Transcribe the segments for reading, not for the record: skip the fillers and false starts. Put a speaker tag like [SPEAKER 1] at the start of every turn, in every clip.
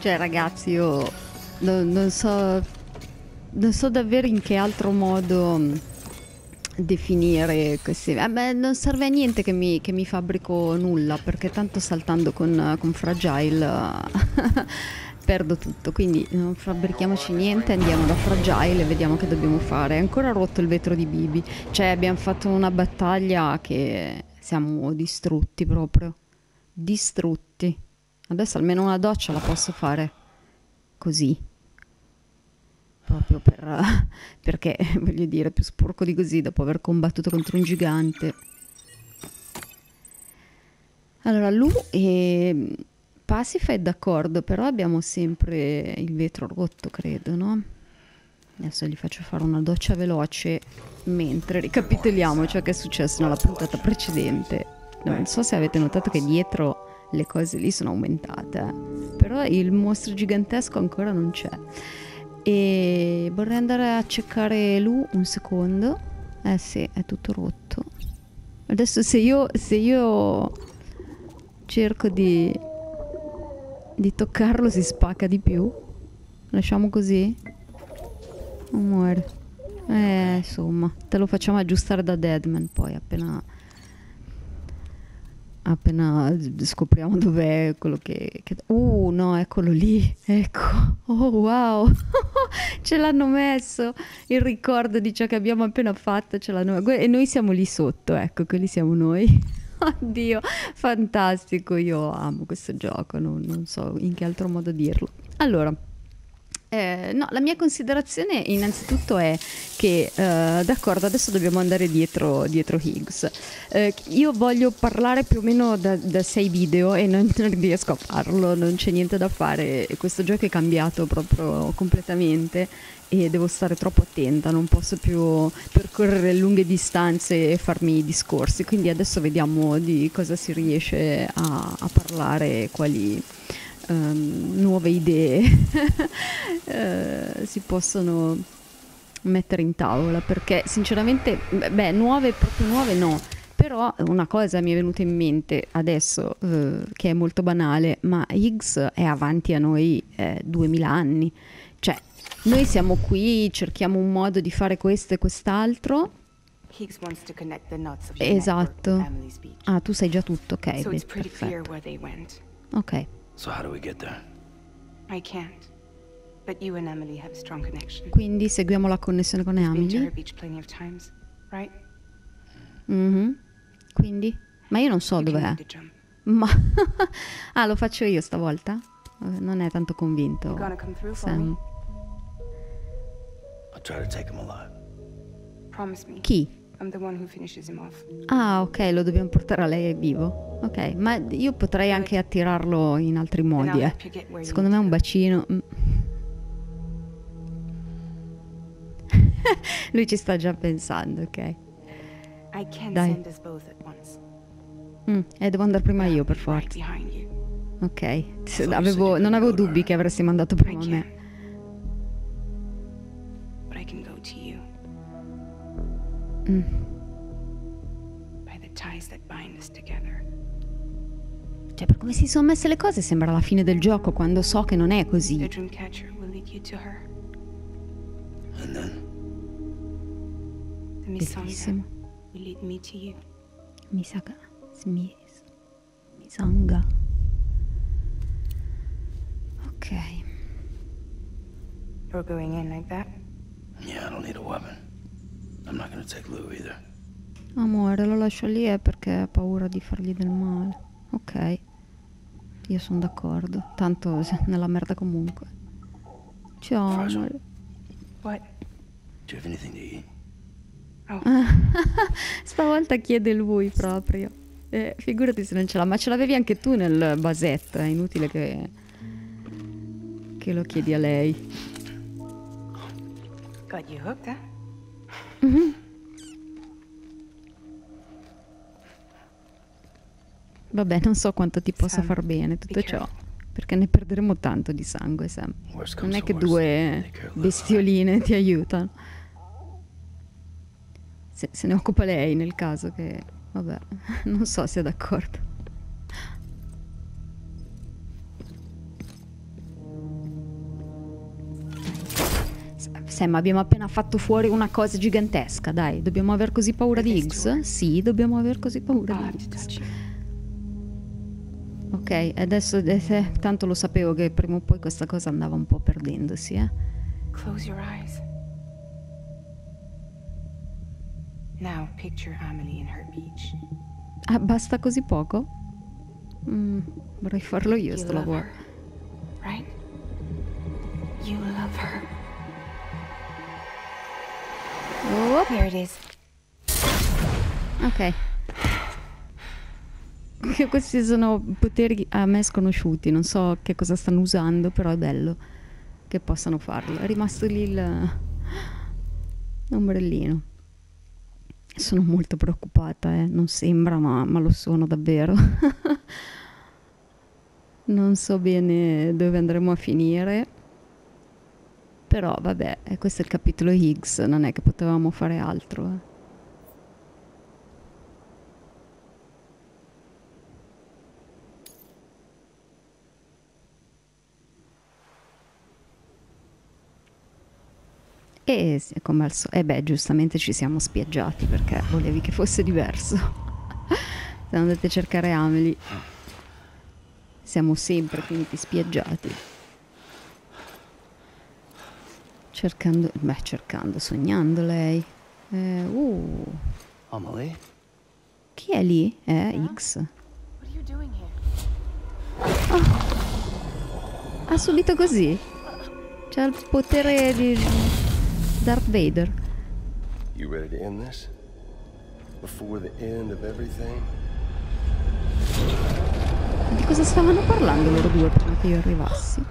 [SPEAKER 1] Cioè, ragazzi, io non so, non so davvero in che altro modo definire questi. A me non serve a niente che mi fabbrico nulla, perché tanto saltando con Fragile perdo tutto. Quindi non fabbrichiamoci niente, andiamo da Fragile e vediamo che dobbiamo fare. È ancora rotto il vetro di Bibi. Cioè, abbiamo fatto una battaglia che siamo distrutti proprio. Distrutti. Adesso almeno una doccia la posso fare così. Proprio perché, voglio dire, più sporco di così dopo aver combattuto contro un gigante. Allora, Lu e Pacify è d'accordo, però abbiamo sempre il vetro rotto, credo, no? Adesso gli faccio fare una doccia veloce mentre ricapitoliamo ciò che è successo nella puntata precedente. Non so se avete notato che dietro le cose lì sono aumentate, però il mostro gigantesco ancora non c'è. E vorrei andare a cercare Lu un secondo. Eh sì, è tutto rotto. Adesso se io cerco di toccarlo si spacca di più. Lasciamo così. Amore. Insomma, te lo facciamo aggiustare da Deadman poi appena scopriamo dov'è quello che... no, eccolo lì, ecco. Oh, wow. Ce l'hanno messo. Il ricordo di ciò che abbiamo appena fatto ce l'hanno. E noi siamo lì sotto, ecco, quelli siamo noi. Oddio, fantastico, io amo questo gioco, non so in che altro modo dirlo. Allora, no, la mia considerazione innanzitutto è che, d'accordo, adesso dobbiamo andare dietro Higgs. Io voglio parlare più o meno da 6 video e non riesco a farlo, non c'è niente da fare. Questo gioco è cambiato proprio completamente e devo stare troppo attenta, non posso più percorrere lunghe distanze e farmi discorsi, quindi adesso vediamo di cosa si riesce a parlare, quali nuove idee si possono mettere in tavola, perché sinceramente, beh, proprio nuove no, però una cosa mi è venuta in mente adesso, che è molto banale, ma Higgs è avanti a noi 2000 anni, cioè noi siamo qui, cerchiamo un modo di fare questo e quest'altro.
[SPEAKER 2] Higgs wants to connect the knots of the
[SPEAKER 1] Esatto.
[SPEAKER 2] network with Emily's beach.
[SPEAKER 1] Ah, tu sai già tutto, ok,
[SPEAKER 2] So
[SPEAKER 1] beh,
[SPEAKER 2] it's pretty clear
[SPEAKER 1] perfetto.
[SPEAKER 2] where they went.
[SPEAKER 1] Ok.
[SPEAKER 3] So how do we get there?
[SPEAKER 2] I can't. But you and Emily have a strong connection.
[SPEAKER 1] Quindi seguiamo la connessione con
[SPEAKER 2] Been to her
[SPEAKER 1] Emily.
[SPEAKER 2] beach plenty of times, right?
[SPEAKER 1] Mhm. Quindi? Ma io non so
[SPEAKER 2] You can
[SPEAKER 1] dov'è.
[SPEAKER 2] make the jump.
[SPEAKER 1] Ma ah, lo faccio io stavolta? Non è tanto convinto.
[SPEAKER 2] You gonna come through for
[SPEAKER 1] Sam.
[SPEAKER 2] me?
[SPEAKER 3] I'll try to take him alive.
[SPEAKER 2] Promise me.
[SPEAKER 1] Chi?
[SPEAKER 2] I'm the one who finishes him off.
[SPEAKER 1] Ah, ok, lo dobbiamo portare a lei vivo. Ok, ma io potrei anche attirarlo in altri
[SPEAKER 2] Then
[SPEAKER 1] modi,
[SPEAKER 2] I'll help you get where you
[SPEAKER 1] Secondo me
[SPEAKER 2] need
[SPEAKER 1] un
[SPEAKER 2] to go.
[SPEAKER 1] bacino. Lui ci sta già pensando, ok.
[SPEAKER 2] I can
[SPEAKER 1] Dai.
[SPEAKER 2] send us both at once.
[SPEAKER 1] Devo andare prima io per
[SPEAKER 2] I'll be right
[SPEAKER 1] forza.
[SPEAKER 2] behind you.
[SPEAKER 1] Ok,
[SPEAKER 3] you
[SPEAKER 1] non avevo dubbi che avresti mandato prima
[SPEAKER 2] I
[SPEAKER 1] me.
[SPEAKER 2] can. But I can go to you. By the ties that bind us together.
[SPEAKER 1] Cioè, per come si sono messe le cose sembra la fine del gioco, quando so che non è
[SPEAKER 2] The
[SPEAKER 1] così.
[SPEAKER 2] Dreamcatcher will lead you to her.
[SPEAKER 3] And then?
[SPEAKER 2] The Misanga
[SPEAKER 1] Bellissimo.
[SPEAKER 2] will lead me to you.
[SPEAKER 1] Misanga. Ok.
[SPEAKER 2] You're going in like that?
[SPEAKER 3] Yeah, I don't need a weapon. I'm not gonna take Lou either.
[SPEAKER 1] Amore, lo lascio lì perché ha paura di fargli del male. Ok. Io sono d'accordo. Tanto nella merda comunque. Ciao,
[SPEAKER 3] Fragile.
[SPEAKER 1] amore.
[SPEAKER 2] What?
[SPEAKER 3] Do you have anything to eat?
[SPEAKER 2] Oh,
[SPEAKER 1] Stavolta chiede lui proprio. Figurati se non ce l'ha, ma ce l'avevi anche tu nel vasetto, è inutile che lo chiedi a lei.
[SPEAKER 2] got you hooked, huh?
[SPEAKER 1] Vabbè, non so quanto ti possa
[SPEAKER 2] Sam,
[SPEAKER 1] far bene tutto
[SPEAKER 2] be
[SPEAKER 1] ciò,
[SPEAKER 2] careful.
[SPEAKER 1] perché ne perderemo tanto di sangue, Sam.
[SPEAKER 3] Worst
[SPEAKER 1] Non
[SPEAKER 3] comes
[SPEAKER 1] è
[SPEAKER 3] to
[SPEAKER 1] che
[SPEAKER 3] worst,
[SPEAKER 1] due
[SPEAKER 3] take care of Lou.
[SPEAKER 1] bestioline ti aiutano. Se ne occupa lei nel caso che... Vabbè, non so se è d'accordo. Sam, abbiamo appena fatto fuori una cosa gigantesca, dai. Dobbiamo aver così paura di Higgs? Sì, dobbiamo aver così paura
[SPEAKER 2] I'll
[SPEAKER 1] di
[SPEAKER 2] have to
[SPEAKER 1] Higgs.
[SPEAKER 2] touch you.
[SPEAKER 1] Ok, adesso tanto lo sapevo che prima o poi questa cosa andava un po' perdendosi, eh.
[SPEAKER 2] Close your eyes. Now picture Amelie in her beach.
[SPEAKER 1] Ah, basta così poco? Vorrei farlo io
[SPEAKER 2] You
[SPEAKER 1] sto
[SPEAKER 2] love
[SPEAKER 1] lavoro.
[SPEAKER 2] her, right? You love her.
[SPEAKER 1] Oh,
[SPEAKER 2] Here it is.
[SPEAKER 1] ok. Questi sono poteri a me sconosciuti, non so che cosa stanno usando, però è bello che possano farlo. È rimasto lì l'ombrellino. Sono molto preoccupata, non sembra, ma lo sono davvero. Non so bene dove andremo a finire, però vabbè, questo è il capitolo Higgs, non è che potevamo fare altro, eh. E come al solito, beh, giustamente ci siamo spiaggiati perché volevi che fosse diverso. Siamo andati a cercare Amelie. Siamo sempre finiti spiaggiati. Cercando, sognando lei.
[SPEAKER 3] Amelie?
[SPEAKER 1] Chi è lì? X.
[SPEAKER 2] What are you doing here?
[SPEAKER 1] Ah, subito così? C'ha il potere di Darth Vader.
[SPEAKER 4] You ready to end this? Before the end of everything?
[SPEAKER 1] Di cosa stavano parlando loro due prima che io arrivassi?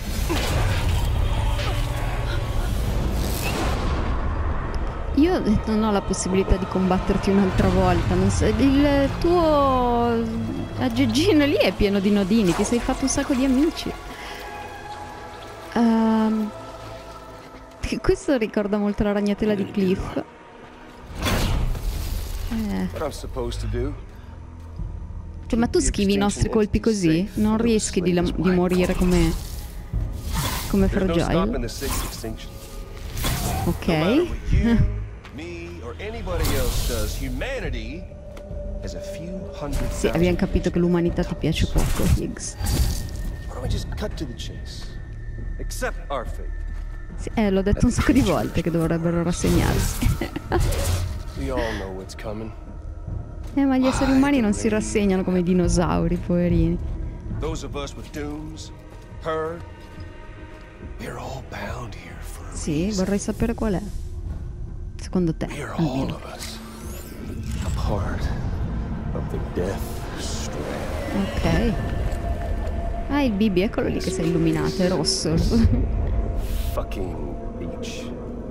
[SPEAKER 1] Io non ho la possibilità di combatterti un'altra volta, non so, il tuo aggeggino lì è pieno di nodini, ti sei fatto un sacco di amici. Questo ricorda molto la ragnatela di Cliff.
[SPEAKER 4] What I'm supposed to do?
[SPEAKER 1] Cioè, ma tu schivi i nostri colpi così? Non rischi di morire come
[SPEAKER 4] There's no stopping
[SPEAKER 1] Fragile?
[SPEAKER 4] the sixth extinction.
[SPEAKER 1] Ok.
[SPEAKER 4] No matter what you, me, or anybody else does, humanity has a few hundred
[SPEAKER 1] Sì, abbiamo
[SPEAKER 4] thousand
[SPEAKER 1] capito che l'umanità ti piace poco, Higgs.
[SPEAKER 4] Why don't we just cut to the chase? Accept our fate.
[SPEAKER 1] Sì, l'ho detto un sacco di volte che dovrebbero rassegnarsi.
[SPEAKER 4] We all know what's coming.
[SPEAKER 1] Ma gli esseri umani non si rassegnano come i dinosauri, poverini.
[SPEAKER 4] Those of us with dooms, her, we're all bound here for a
[SPEAKER 1] Sì,
[SPEAKER 4] reason.
[SPEAKER 1] vorrei sapere qual è. Secondo te?
[SPEAKER 4] We are all
[SPEAKER 1] Almeno.
[SPEAKER 4] of us a part of the Death Strand.
[SPEAKER 1] Ok. Ah, il Bibi, eccolo lì che si è illuminato, è rosso.
[SPEAKER 4] Fucking beach.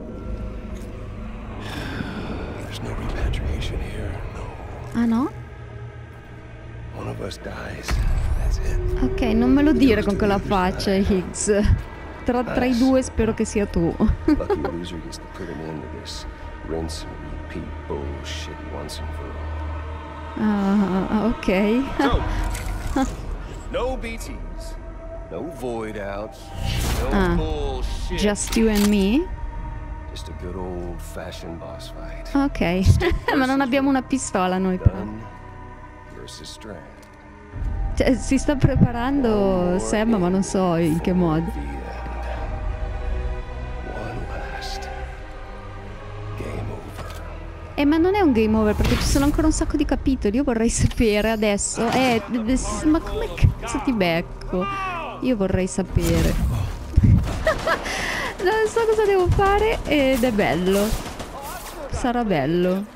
[SPEAKER 4] There's no repatriation here. No.
[SPEAKER 1] Ah no?
[SPEAKER 4] One of us dies. That's it.
[SPEAKER 1] Ok, non me lo dire con quella faccia, Higgs. Tra i due spero che sia tu.
[SPEAKER 4] Lucky loser gets to put an end to this rinse and repeat bullshit once and for all.
[SPEAKER 1] Ok.
[SPEAKER 4] So, no BTs, no void outs, no
[SPEAKER 1] Ah,
[SPEAKER 4] bullshit.
[SPEAKER 1] Just you and me?
[SPEAKER 4] Just a good old fashioned boss fight.
[SPEAKER 1] Ok. Ma non abbiamo una pistola noi però.
[SPEAKER 4] Dunn versus Strand.
[SPEAKER 1] Cioè, si sta preparando Sam, ma non so in che modo.
[SPEAKER 4] The end. One last game over.
[SPEAKER 1] Ma non è un game over perché ci sono ancora un sacco di capitoli. Io vorrei sapere adesso. Ma come cazzo ti becco? Io vorrei sapere. Non so cosa devo fare ed è bello. Sarà bello.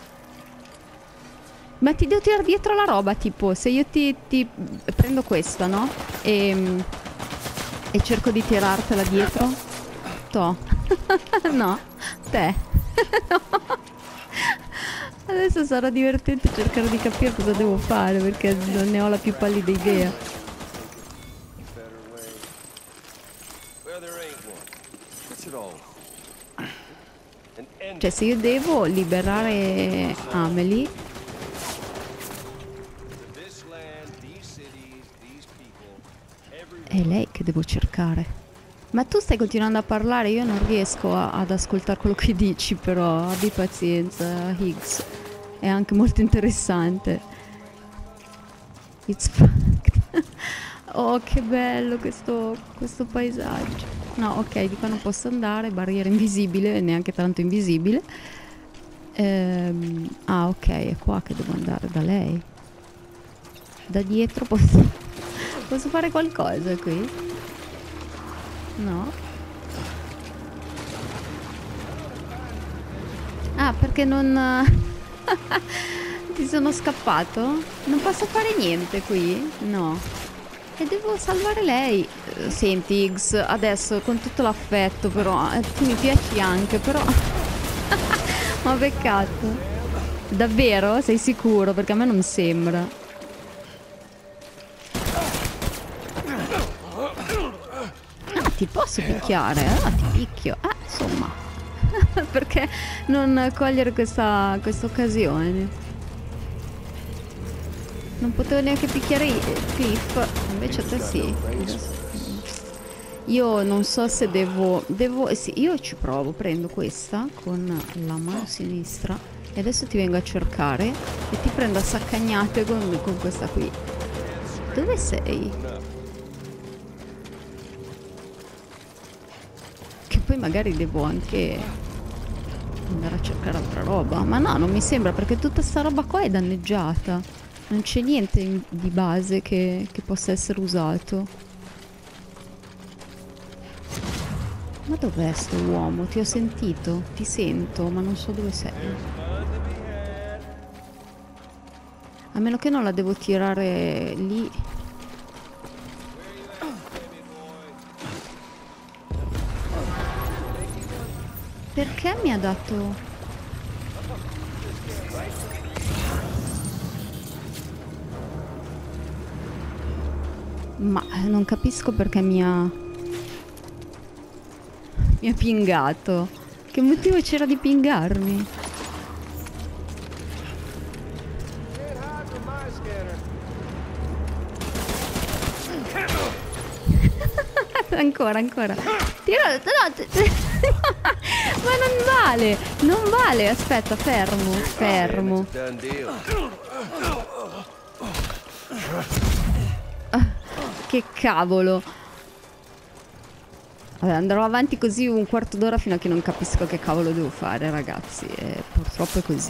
[SPEAKER 1] Ma ti devo tirare dietro la roba, tipo, se io ti prendo questa, no? E cerco di tirartela dietro. To. No. Te. No. Adesso sarà divertente cercare di capire cosa devo fare perché non ne ho la più pallida idea.
[SPEAKER 4] Better way. Well, there ain't one. What's it all? An end.
[SPEAKER 1] Cioè, se io devo liberare Amelie,
[SPEAKER 4] This land, these cities, these people, every
[SPEAKER 1] è lei che devo cercare. Ma tu stai continuando a parlare, io non riesco ad ascoltare quello che dici, però abbi pazienza, Higgs. È anche molto interessante. It's fucked. Oh, che bello questo paesaggio. No, ok, di qua non posso andare, barriera invisibile, neanche tanto invisibile. Ah, ok, è qua che devo andare, da lei. Da dietro posso fare qualcosa qui? No. Ah, perché non... Ti sono scappato? Non posso fare niente qui? No. E devo salvare lei. Senti, Higgs, adesso con tutto l'affetto, però... tu mi piaci anche, però... Ma peccato. Davvero? Sei sicuro? Perché a me non sembra. Ah, ti posso picchiare? Ah, ti picchio. Ah, insomma. Perché non cogliere questa occasione? Non potevo neanche picchiare Cliff, invece a te sì. Io non so se devo... Sì, io ci provo, prendo questa con la mano sinistra e adesso ti vengo a cercare e ti prendo a saccagnate con questa qui. Dove sei? Che poi magari devo anche andare a cercare altra roba. Ma no, non mi sembra, perché tutta sta roba qua è danneggiata. Non c'è niente di base che possa essere usato. Ma dov'è sto uomo? Ti ho sentito? Ti sento, ma non so dove sei. A meno che non la devo tirare lì. Perché mi ha dato... Ma non capisco perché mi ha pingato. Che motivo c'era di pingarmi? Ancora. Tira, no, ma non vale. Non vale. Aspetta, fermo. Che cavolo. Vabbè, andrò avanti così un quarto d'ora fino a che non capisco che cavolo devo fare, ragazzi. Purtroppo è così.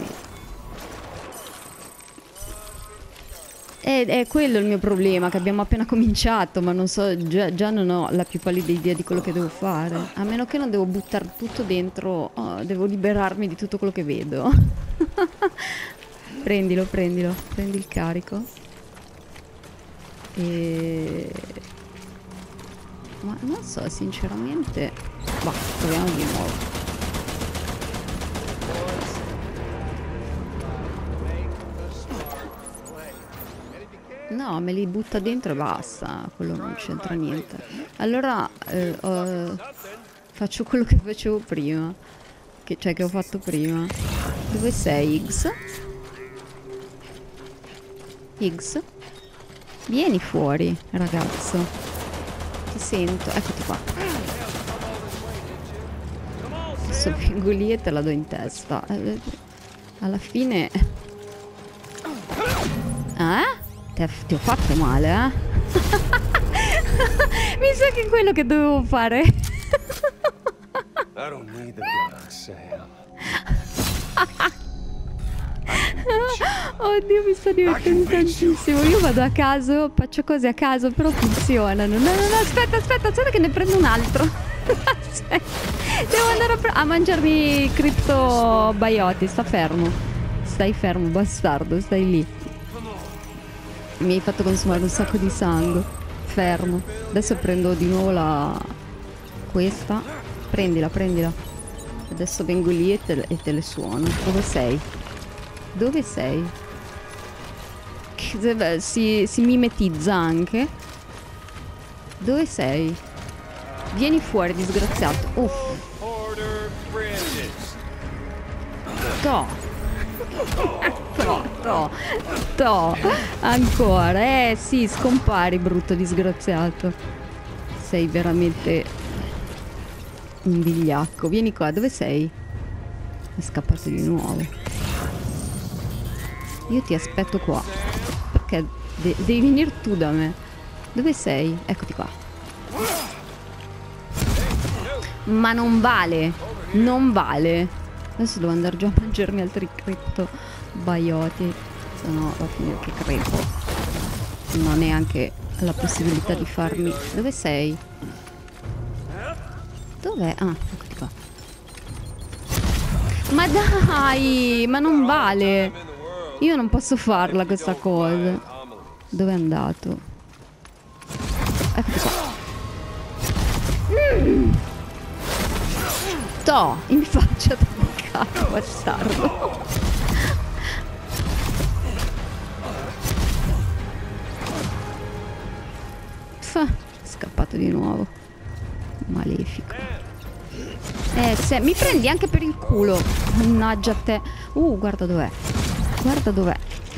[SPEAKER 1] È quello il mio problema, che abbiamo appena cominciato, ma non so, già non ho la più pallida idea di quello che devo fare. A meno che non devo buttare tutto dentro, devo liberarmi di tutto quello che vedo. Prendilo, prendi il carico. Ma non so, sinceramente. Bah, proviamo di nuovo. No, me li butta dentro e basta. Quello non c'entra niente. Allora faccio quello che facevo prima. Cioè che ho fatto prima. Dove sei, Higgs? Higgs? Vieni fuori, ragazzo. Ti sento. Eccoti qua. Adesso vengo lì e te la do in testa. Alla fine... Ti ho fatto male, eh? Mi sa che è quello che dovevo fare. Oddio, mi sto divertendo tantissimo. Io vado a caso, faccio cose a caso, però funzionano. No, aspetta che ne prendo un altro. Devo andare a mangiarmi criptobioti. Sta fermo. Stai fermo, bastardo, stai lì. Mi hai fatto consumare un sacco di sangue. Fermo. Adesso prendo di nuovo questa. Prendila. Adesso vengo lì e te le suono. Dove sei? Si mimetizza anche. Dove sei? Vieni fuori, disgraziato. Uff. To. Ancora. Sì, scompari, brutto disgraziato. Sei veramente Un vigliacco. Vieni qua, dove sei? È scappato di nuovo. Io ti aspetto qua. Perché devi venire tu da me. Dove sei? Eccoti qua. Ma non vale. Non vale. Adesso devo andare giù a mangiarmi altri cripto baioti. Se no va a finire che crepo. Non ho neanche la possibilità di farmi... Dove sei? Dov'è? Ah, eccoti qua. Ma dai! Ma non vale! Io non posso farla questa cosa. Dove è andato? Eccoti qua. Toh! In faccia del cazzo, bastardo! Scappato di nuovo. Malefico. Se mi prendi anche per il culo. Mannaggia te. Guarda dov'è. Guarda dov'è.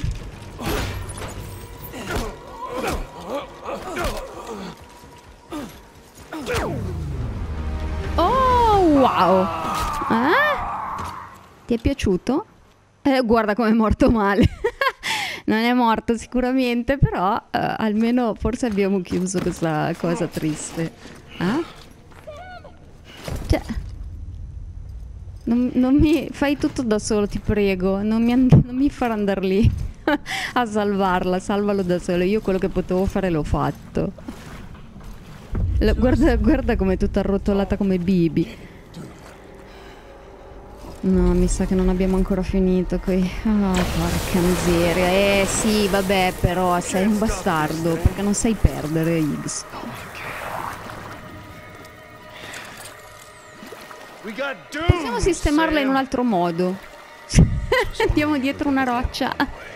[SPEAKER 1] Oh wow. Ti è piaciuto? Guarda come è morto male. Non è morto sicuramente, però almeno forse abbiamo chiuso questa cosa triste. Cioè, non mi fai tutto da solo, ti prego. Non mi far andare lì a salvarla. Salvalo da solo. Io quello che potevo fare l'ho fatto. Guarda come è tutta arrotolata come Bibi. No, mi sa che non abbiamo ancora finito qui. Porca miseria. Sì, vabbè, però sei un bastardo, perché non sai perdere, Higgs. Possiamo sistemarla in un altro modo. Andiamo dietro una roccia.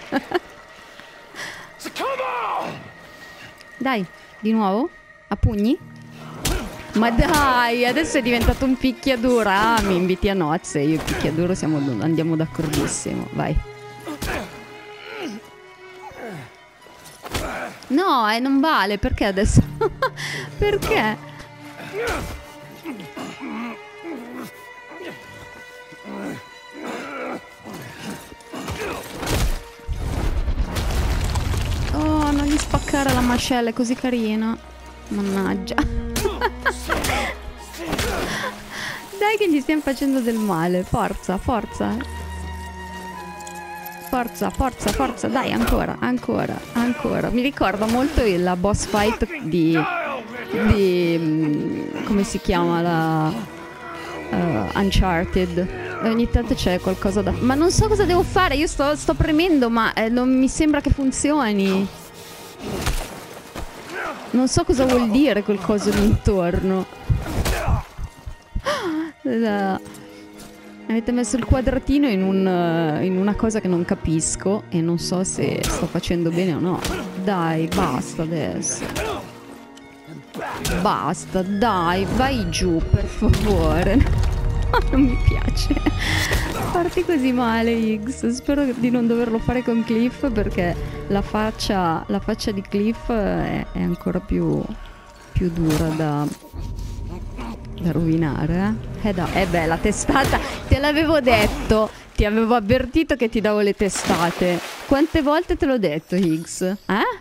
[SPEAKER 1] Dai, di nuovo? A pugni? Ma dai, adesso è diventato un picchiaduro. Mi inviti a nozze. Io e il picchiaduro andiamo d'accordissimo. Vai. No, non vale. Perché adesso? Perché? Oh, non gli spaccare la mascella, è così carina. Mannaggia. Dai che gli stiamo facendo del male. Forza, forza. Forza, forza, forza. Dai, ancora, ancora, ancora. Mi ricorda molto la boss fight di come si chiama la Uncharted. Ogni tanto c'è qualcosa da... Ma non so cosa devo fare. Io sto premendo, ma non mi sembra che funzioni. Non so cosa vuol dire quel coso lì intorno. Avete messo il quadratino in una cosa che non capisco e non so se sto facendo bene o no. Dai, basta adesso. Basta, dai, vai giù, per favore. Non mi piace farti così male, Higgs. Spero di non doverlo fare con Cliff, perché la faccia di Cliff è ancora più dura da rovinare, beh, la testata, te l'avevo detto, ti avevo avvertito che ti davo le testate. Quante volte te l'ho detto, Higgs?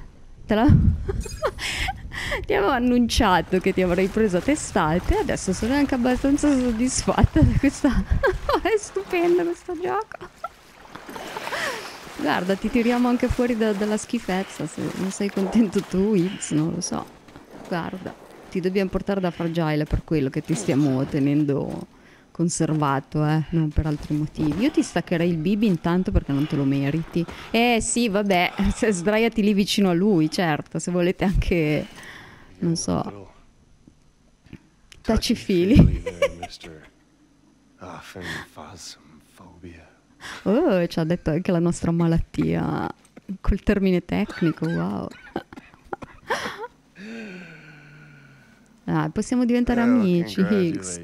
[SPEAKER 1] Ti avevo annunciato che ti avrei preso a testate. Adesso sono anche abbastanza soddisfatta di questa. È stupendo questo gioco. Guarda, ti tiriamo anche fuori dalla schifezza. Se non sei contento tu, Higgs, non lo so. Guarda, ti dobbiamo portare da Fragile, per quello che ti stiamo tenendo conservato, non per altri motivi. Io ti staccherei il Bibi intanto, perché non te lo meriti. Sì, vabbè, sdraiati lì vicino a lui, certo, se volete anche, non so, touchy-feely. Oh, ci ha detto anche la nostra malattia col termine tecnico, wow. Possiamo diventare amici, Higgs.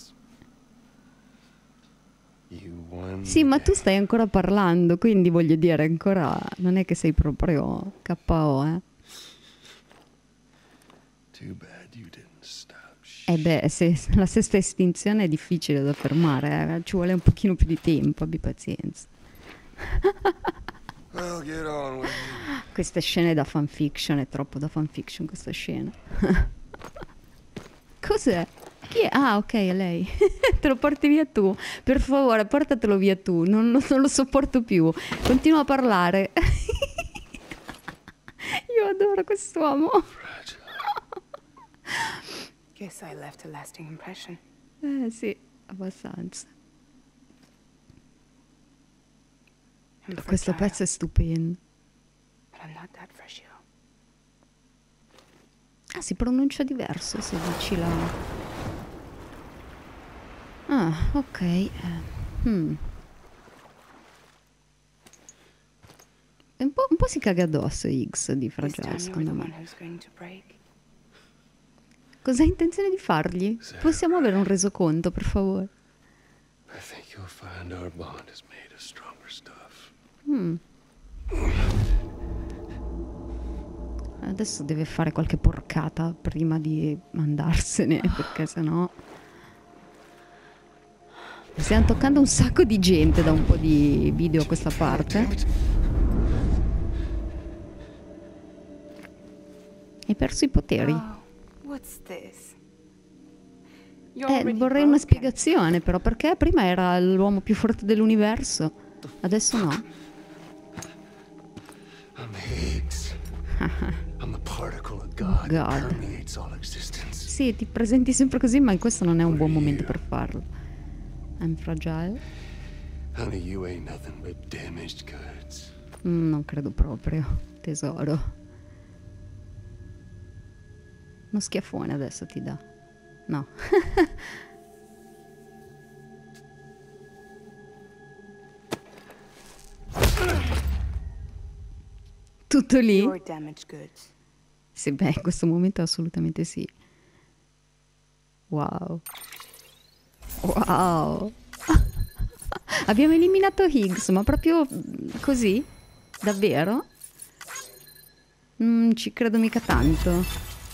[SPEAKER 1] Sì, ma tu stai ancora parlando, quindi voglio dire, ancora non è che sei proprio KO,
[SPEAKER 4] Too bad. You didn't stop.
[SPEAKER 1] Beh, se la sesta estinzione è difficile da fermare, ci vuole un pochino più di tempo, abbi pazienza.
[SPEAKER 4] Well, get on with it.
[SPEAKER 1] Queste scene da fanfiction, è troppo da fanfiction questa scena. Cos'è? Chi è? Ah, ok, è lei. Te lo porti via tu. Per favore, portatelo via tu. Non lo sopporto più. Continua a parlare. Io adoro quest'uomo.
[SPEAKER 2] Guess I left a lasting impression.
[SPEAKER 1] Sì, abbastanza.
[SPEAKER 2] I'm
[SPEAKER 1] Questo
[SPEAKER 2] fragile,
[SPEAKER 1] pezzo è stupendo.
[SPEAKER 2] but I'm not that fragile.
[SPEAKER 1] Ah, si pronuncia diverso se dici la... Ah, ok. Un po' si caga addosso Higgs di
[SPEAKER 2] This
[SPEAKER 1] Fragile,
[SPEAKER 2] time you're the
[SPEAKER 1] secondo
[SPEAKER 2] one
[SPEAKER 1] me.
[SPEAKER 2] who's going to break.
[SPEAKER 1] Cosa hai intenzione di fargli? Possiamo avere un resoconto, per favore?
[SPEAKER 4] I think you'll find our bond is made of stronger stuff.
[SPEAKER 1] Adesso deve fare qualche porcata prima di andarsene, perché sennò... Stiamo toccando un sacco di gente da un po' di video a questa parte. Hai perso i poteri.
[SPEAKER 2] Oh, what's this? You're already
[SPEAKER 1] Vorrei una
[SPEAKER 2] broken.
[SPEAKER 1] spiegazione, però, perché prima era l'uomo più forte dell'universo, adesso no.
[SPEAKER 4] I'm Higgs. I'm the particle of God,
[SPEAKER 1] God.
[SPEAKER 4] that permeates all existence.
[SPEAKER 1] Sì, ti presenti sempre così, ma questo non è un buon momento per farlo. I'm fragile?
[SPEAKER 4] Honey, you ain't nothing but damaged goods.
[SPEAKER 1] Non credo proprio, tesoro. Uno schiaffone adesso ti dà. No. Tutto lì?
[SPEAKER 2] You're damaged goods.
[SPEAKER 1] Sì, beh, in questo momento assolutamente sì. Wow. Wow. Abbiamo eliminato Higgs, ma proprio così? Davvero? Non ci credo mica tanto.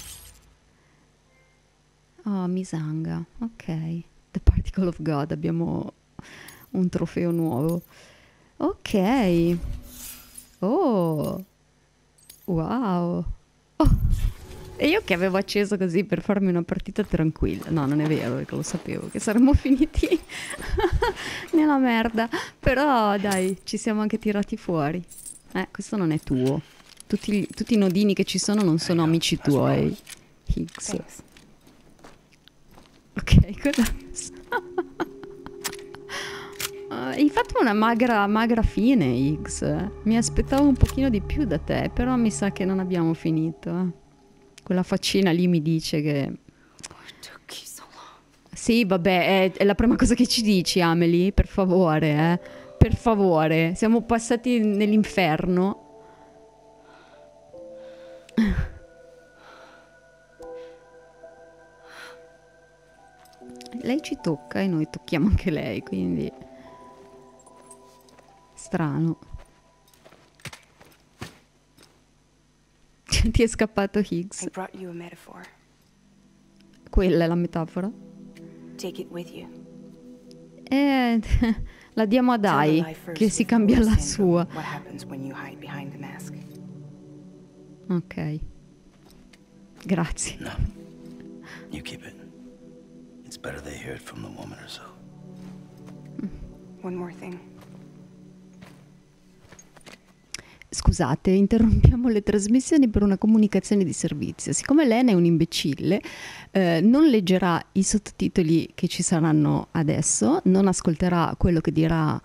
[SPEAKER 1] Oh, Misanga. Ok. The Particle of God. Abbiamo un trofeo nuovo. Ok. Oh. Wow. Oh. E io che avevo acceso così per farmi una partita tranquilla. No, non è vero, perché lo sapevo che saremmo finiti nella merda. Però dai, ci siamo anche tirati fuori. Questo non è tuo. Tutti i nodini che ci sono non sono amici tuoi. Higgs.
[SPEAKER 2] Thanks.
[SPEAKER 1] Ok, cosa? Hai fatto una magra fine, Higgs. Mi aspettavo un pochino di più da te, però mi sa che non abbiamo finito. Quella faccina lì mi dice che...
[SPEAKER 2] Took you so long.
[SPEAKER 1] Sì, vabbè, è la prima cosa che ci dici, Amelie, per favore, per favore. Siamo passati nell'inferno. Lei ci tocca e noi tocchiamo anche lei, quindi... Strano. Ti è scappato Higgs.
[SPEAKER 2] I brought you a metaphor.
[SPEAKER 1] Quella è la metafora.
[SPEAKER 2] Take it with you.
[SPEAKER 1] La diamo a
[SPEAKER 2] Tell the
[SPEAKER 1] Dai,
[SPEAKER 2] lie first
[SPEAKER 1] che si
[SPEAKER 2] with
[SPEAKER 1] cambia
[SPEAKER 2] Moore
[SPEAKER 1] la
[SPEAKER 2] syndrome,
[SPEAKER 1] sua.
[SPEAKER 2] What happens when you hide behind the mask?
[SPEAKER 1] Ok. Grazie.
[SPEAKER 3] No. You keep it. It's better they hear it from the woman herself.
[SPEAKER 2] One more thing.
[SPEAKER 1] Scusate, interrompiamo le trasmissioni per una comunicazione di servizio. Siccome Lena è un imbecille, non leggerà i sottotitoli che ci saranno adesso, non ascolterà quello che dirà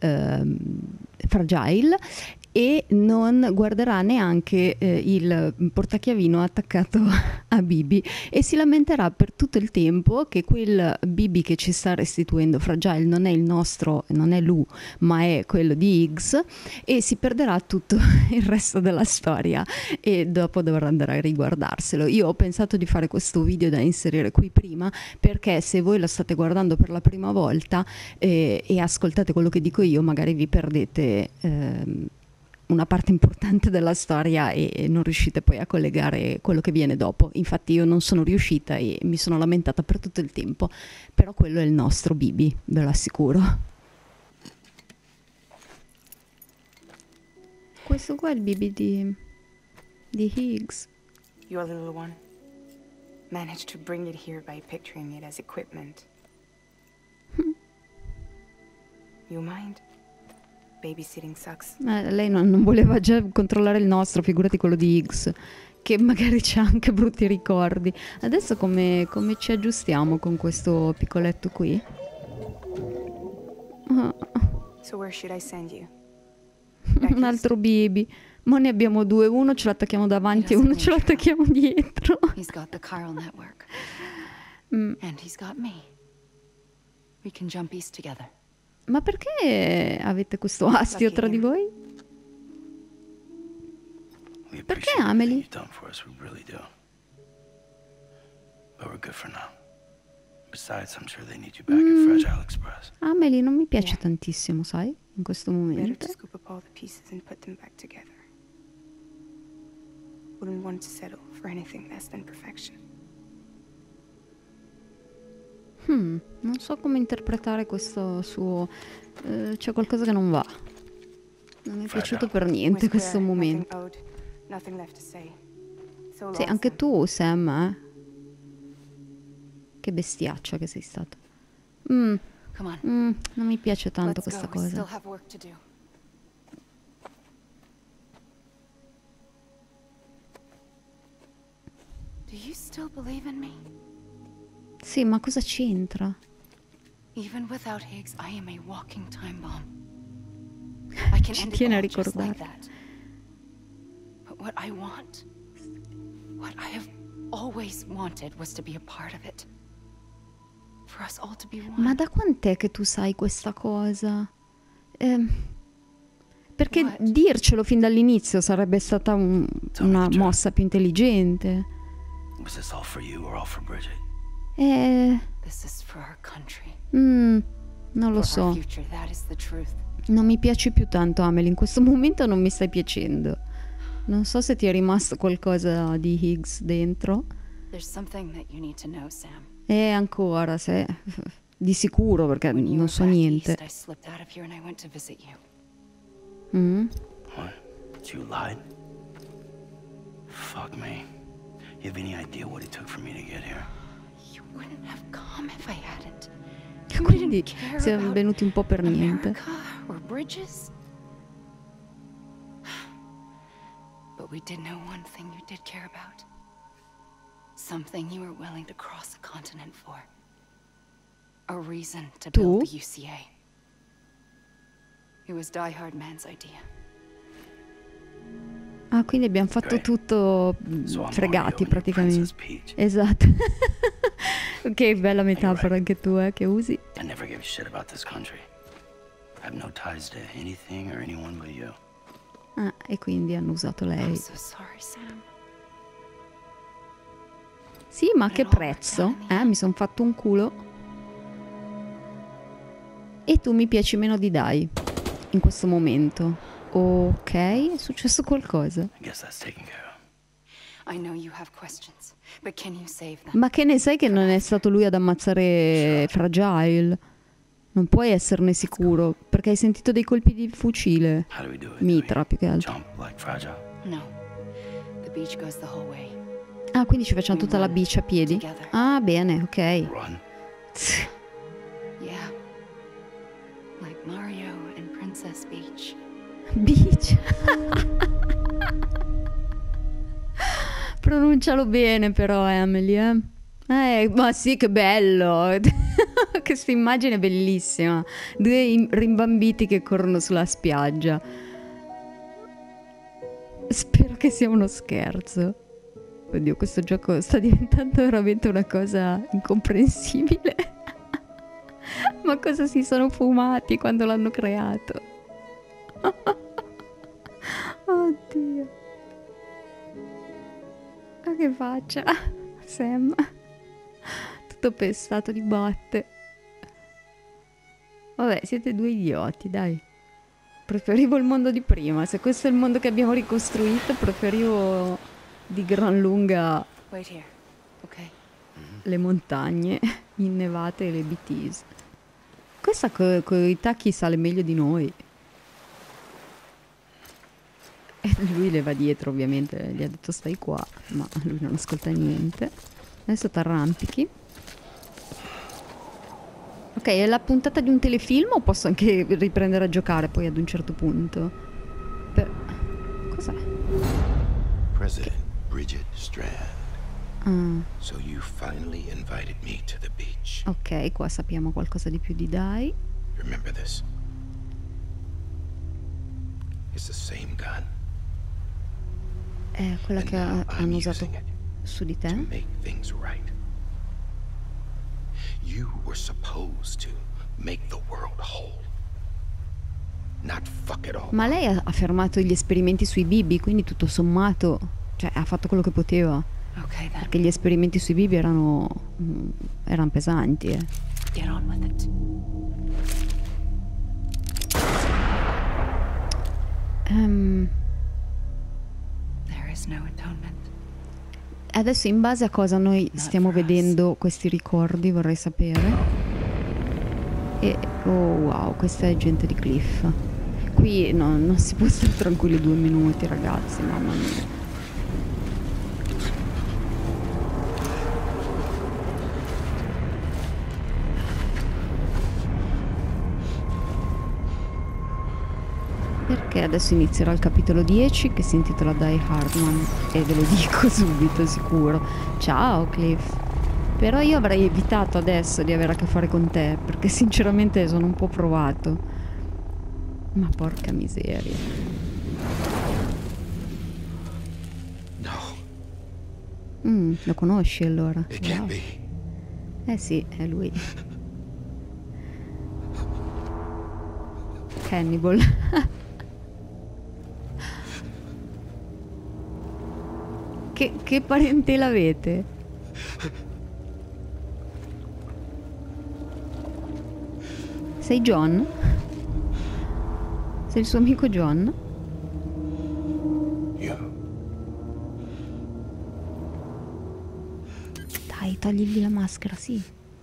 [SPEAKER 1] Fragile e non guarderà neanche il portachiavino attaccato a Bibi e si lamenterà per tutto il tempo che quel Bibi che ci sta restituendo Fragile non è il nostro, non è lui, ma è quello di Higgs e si perderà tutto il resto della storia e dopo dovrà andare a riguardarselo. Io ho pensato di fare questo video da inserire qui prima perché se voi lo state guardando per la prima volta e ascoltate quello che dico io magari vi perdete una parte importante della storia e non riuscite poi a collegare quello che viene dopo. Infatti io non sono riuscita e mi sono lamentata per tutto il tempo, però quello è il nostro Bibi, ve lo assicuro. Questo qua è il Bibi di Higgs.
[SPEAKER 2] Your little one managed to bring it here by picturing it as equipment. You mind? Babysitting sucks.
[SPEAKER 1] Lei non voleva già controllare il nostro, figurati quello di Higgs, che magari c'ha anche brutti ricordi. Adesso come ci aggiustiamo con questo piccoletto qui?
[SPEAKER 2] So where should I send you?
[SPEAKER 1] Un altro Bibi. Ma ne abbiamo due, uno ce l'attacchiamo davanti e uno ce l'attacchiamo dietro.
[SPEAKER 5] He's got the chiral network. And he's got me. We can jump east together.
[SPEAKER 1] Ma perché avete questo astio tra di voi? Perché Amelie?
[SPEAKER 3] You've done for us, we really do. But we're good for now. Besides, I'm sure they need you back at Fragile Express.
[SPEAKER 1] Amelie non mi piace tantissimo, sai, in questo
[SPEAKER 2] Better
[SPEAKER 1] momento.
[SPEAKER 2] to scoop up all the pieces and put them back together. Wouldn't want to settle for anything less than perfection.
[SPEAKER 1] Non so come interpretare questo suo... c'è qualcosa che non va. Non mi è piaciuto per niente
[SPEAKER 2] We're
[SPEAKER 1] questo
[SPEAKER 2] square,
[SPEAKER 1] momento.
[SPEAKER 2] nothing owed, nothing left to say. So
[SPEAKER 1] Sì,
[SPEAKER 2] long,
[SPEAKER 1] anche
[SPEAKER 2] Sam.
[SPEAKER 1] tu, Sam, eh? Che bestiaccia che sei stato.
[SPEAKER 5] Come on.
[SPEAKER 1] Non mi piace tanto
[SPEAKER 5] Let's
[SPEAKER 1] questa
[SPEAKER 5] go. We still
[SPEAKER 1] cosa.
[SPEAKER 5] have work to do. Do you still believe in me?
[SPEAKER 1] Sì, ma cosa c'entra?
[SPEAKER 5] Even without Higgs, I am a walking time bomb. I can
[SPEAKER 1] Ci
[SPEAKER 5] end it
[SPEAKER 1] tiene a
[SPEAKER 5] all just like
[SPEAKER 1] ricordare.
[SPEAKER 5] that. But what I want, what I have always wanted, was to be a part of it. For us all to be one.
[SPEAKER 1] Ma da quant'è che tu sai questa cosa? Perché
[SPEAKER 5] What?
[SPEAKER 1] dircelo fin dall'inizio sarebbe stata una mossa più intelligente.
[SPEAKER 3] Was this all for you or all for Bridget?
[SPEAKER 5] This is for our country.
[SPEAKER 1] Non lo
[SPEAKER 5] For our
[SPEAKER 1] so.
[SPEAKER 5] future, that is the truth.
[SPEAKER 1] Non mi piaci più tanto, Amelie. In questo momento non mi stai piacendo. Non so se ti è rimasto qualcosa di Higgs dentro.
[SPEAKER 5] There's something that you need to know, Sam.
[SPEAKER 1] Ancora, se... Di sicuro, perché
[SPEAKER 5] When you
[SPEAKER 1] non
[SPEAKER 5] were
[SPEAKER 1] so
[SPEAKER 5] back
[SPEAKER 1] niente.
[SPEAKER 5] east, I slipped out of here and I went to visit you.
[SPEAKER 3] What? You lied? Fuck me. You have any idea what it took for me to get here?
[SPEAKER 5] You wouldn't have come if I hadn't.
[SPEAKER 1] Quindi
[SPEAKER 5] Care
[SPEAKER 1] siamo
[SPEAKER 5] about
[SPEAKER 1] venuti un po' per niente.
[SPEAKER 5] America or bridges? But we did know one thing you did care about. Something you were willing to cross a continent for. A reason to
[SPEAKER 1] Tu?
[SPEAKER 5] build the UCA. It was Die Hard Man's idea.
[SPEAKER 1] Ah, quindi abbiamo fatto
[SPEAKER 3] Ok.
[SPEAKER 1] tutto
[SPEAKER 3] So I'm
[SPEAKER 1] fregati
[SPEAKER 3] Mario and you're
[SPEAKER 1] praticamente.
[SPEAKER 3] Princess Peach.
[SPEAKER 1] Esatto. Ok, bella metafora anche tu, che usi.
[SPEAKER 3] I never gave a shit about this country. I have no ties to anything or anyone but you.
[SPEAKER 1] Ah, e quindi hanno usato
[SPEAKER 5] I'm
[SPEAKER 1] lei.
[SPEAKER 5] so sorry, Sam.
[SPEAKER 1] Sì, ma a che prezzo? Mi sono fatto un culo. E tu mi piaci meno di Dai in questo momento. Ok, è successo qualcosa.
[SPEAKER 3] I guess that's taken care of.
[SPEAKER 5] I know you have questions, but can you save them?
[SPEAKER 1] Ma che ne sai che non è stato lui ad ammazzare Fragile? Non puoi esserne sicuro, perché hai sentito dei colpi di fucile.
[SPEAKER 3] How do we do it?
[SPEAKER 1] Mitra,
[SPEAKER 3] Do
[SPEAKER 1] più che
[SPEAKER 3] we
[SPEAKER 1] altro.
[SPEAKER 3] jump like Fragile?
[SPEAKER 5] No. The beach goes the whole way.
[SPEAKER 1] Ah, quindi ci facciamo tutta la bici a piedi?
[SPEAKER 5] Together.
[SPEAKER 1] Ah, bene, ok.
[SPEAKER 3] Run.
[SPEAKER 5] Yeah. Like Mario and Princess Peach.
[SPEAKER 1] Beach. Pronuncialo bene però, Emily, ma sì, che bello. Questa immagine è bellissima. Due rimbambiti che corrono sulla spiaggia. Spero che sia uno scherzo. Oddio, questo gioco sta diventando veramente una cosa incomprensibile. Ma cosa si sono fumati quando l'hanno creato? Oddio. Ma che faccia? Sam. Tutto pestato di botte. Vabbè, siete due idioti, dai. Preferivo il mondo di prima. Se questo è il mondo che abbiamo ricostruito, preferivo di gran lunga
[SPEAKER 5] Wait here, okay?
[SPEAKER 1] le montagne innevate e le BTs. Questa con i tacchi sale meglio di noi. E lui le va dietro, ovviamente. Gli ha detto stai qua, ma lui non ascolta niente. Adesso t'arrampichi. Ok, è la puntata di un telefilm o posso anche riprendere a giocare poi ad un certo punto? Cos'è?
[SPEAKER 6] President Bridget Strand. So you finally invited me to the beach.
[SPEAKER 1] Ok, qua sappiamo qualcosa di più di Dai.
[SPEAKER 6] Remember this? It's the same gun.
[SPEAKER 1] È quella
[SPEAKER 6] And
[SPEAKER 1] che
[SPEAKER 6] now I'm
[SPEAKER 1] hanno usato
[SPEAKER 6] using it
[SPEAKER 1] su di
[SPEAKER 6] to
[SPEAKER 1] te?
[SPEAKER 6] make things right. You were supposed to make the world whole. Not fuck it all.
[SPEAKER 1] Ma lei ha fermato gli esperimenti sui bibi, quindi tutto sommato, cioè ha fatto quello che poteva.
[SPEAKER 5] Okay then.
[SPEAKER 1] Perché gli esperimenti sui bibi erano pesanti, eh.
[SPEAKER 5] Get on with it. There is no atonement.
[SPEAKER 1] Adesso in base a cosa noi stiamo vedendo questi ricordi, vorrei sapere. E oh wow, questa è gente di Cliff. Qui non si può stare tranquilli 2 minuti, ragazzi, mamma mia. Perché adesso inizierà il capitolo 10 che si intitola Die Hardman e ve lo dico subito, sicuro. Ciao Cliff. Però io avrei evitato adesso di avere a che fare con te, perché sinceramente sono un po' provato. Ma porca miseria.
[SPEAKER 6] No.
[SPEAKER 1] Lo conosci allora?
[SPEAKER 6] It can't
[SPEAKER 1] Wow.
[SPEAKER 6] be.
[SPEAKER 1] Eh sì, è lui. Hannibal. Che parentela avete? Sei John? Sei il suo amico John?
[SPEAKER 6] Yeah.
[SPEAKER 1] Dai, togligli la maschera, sì.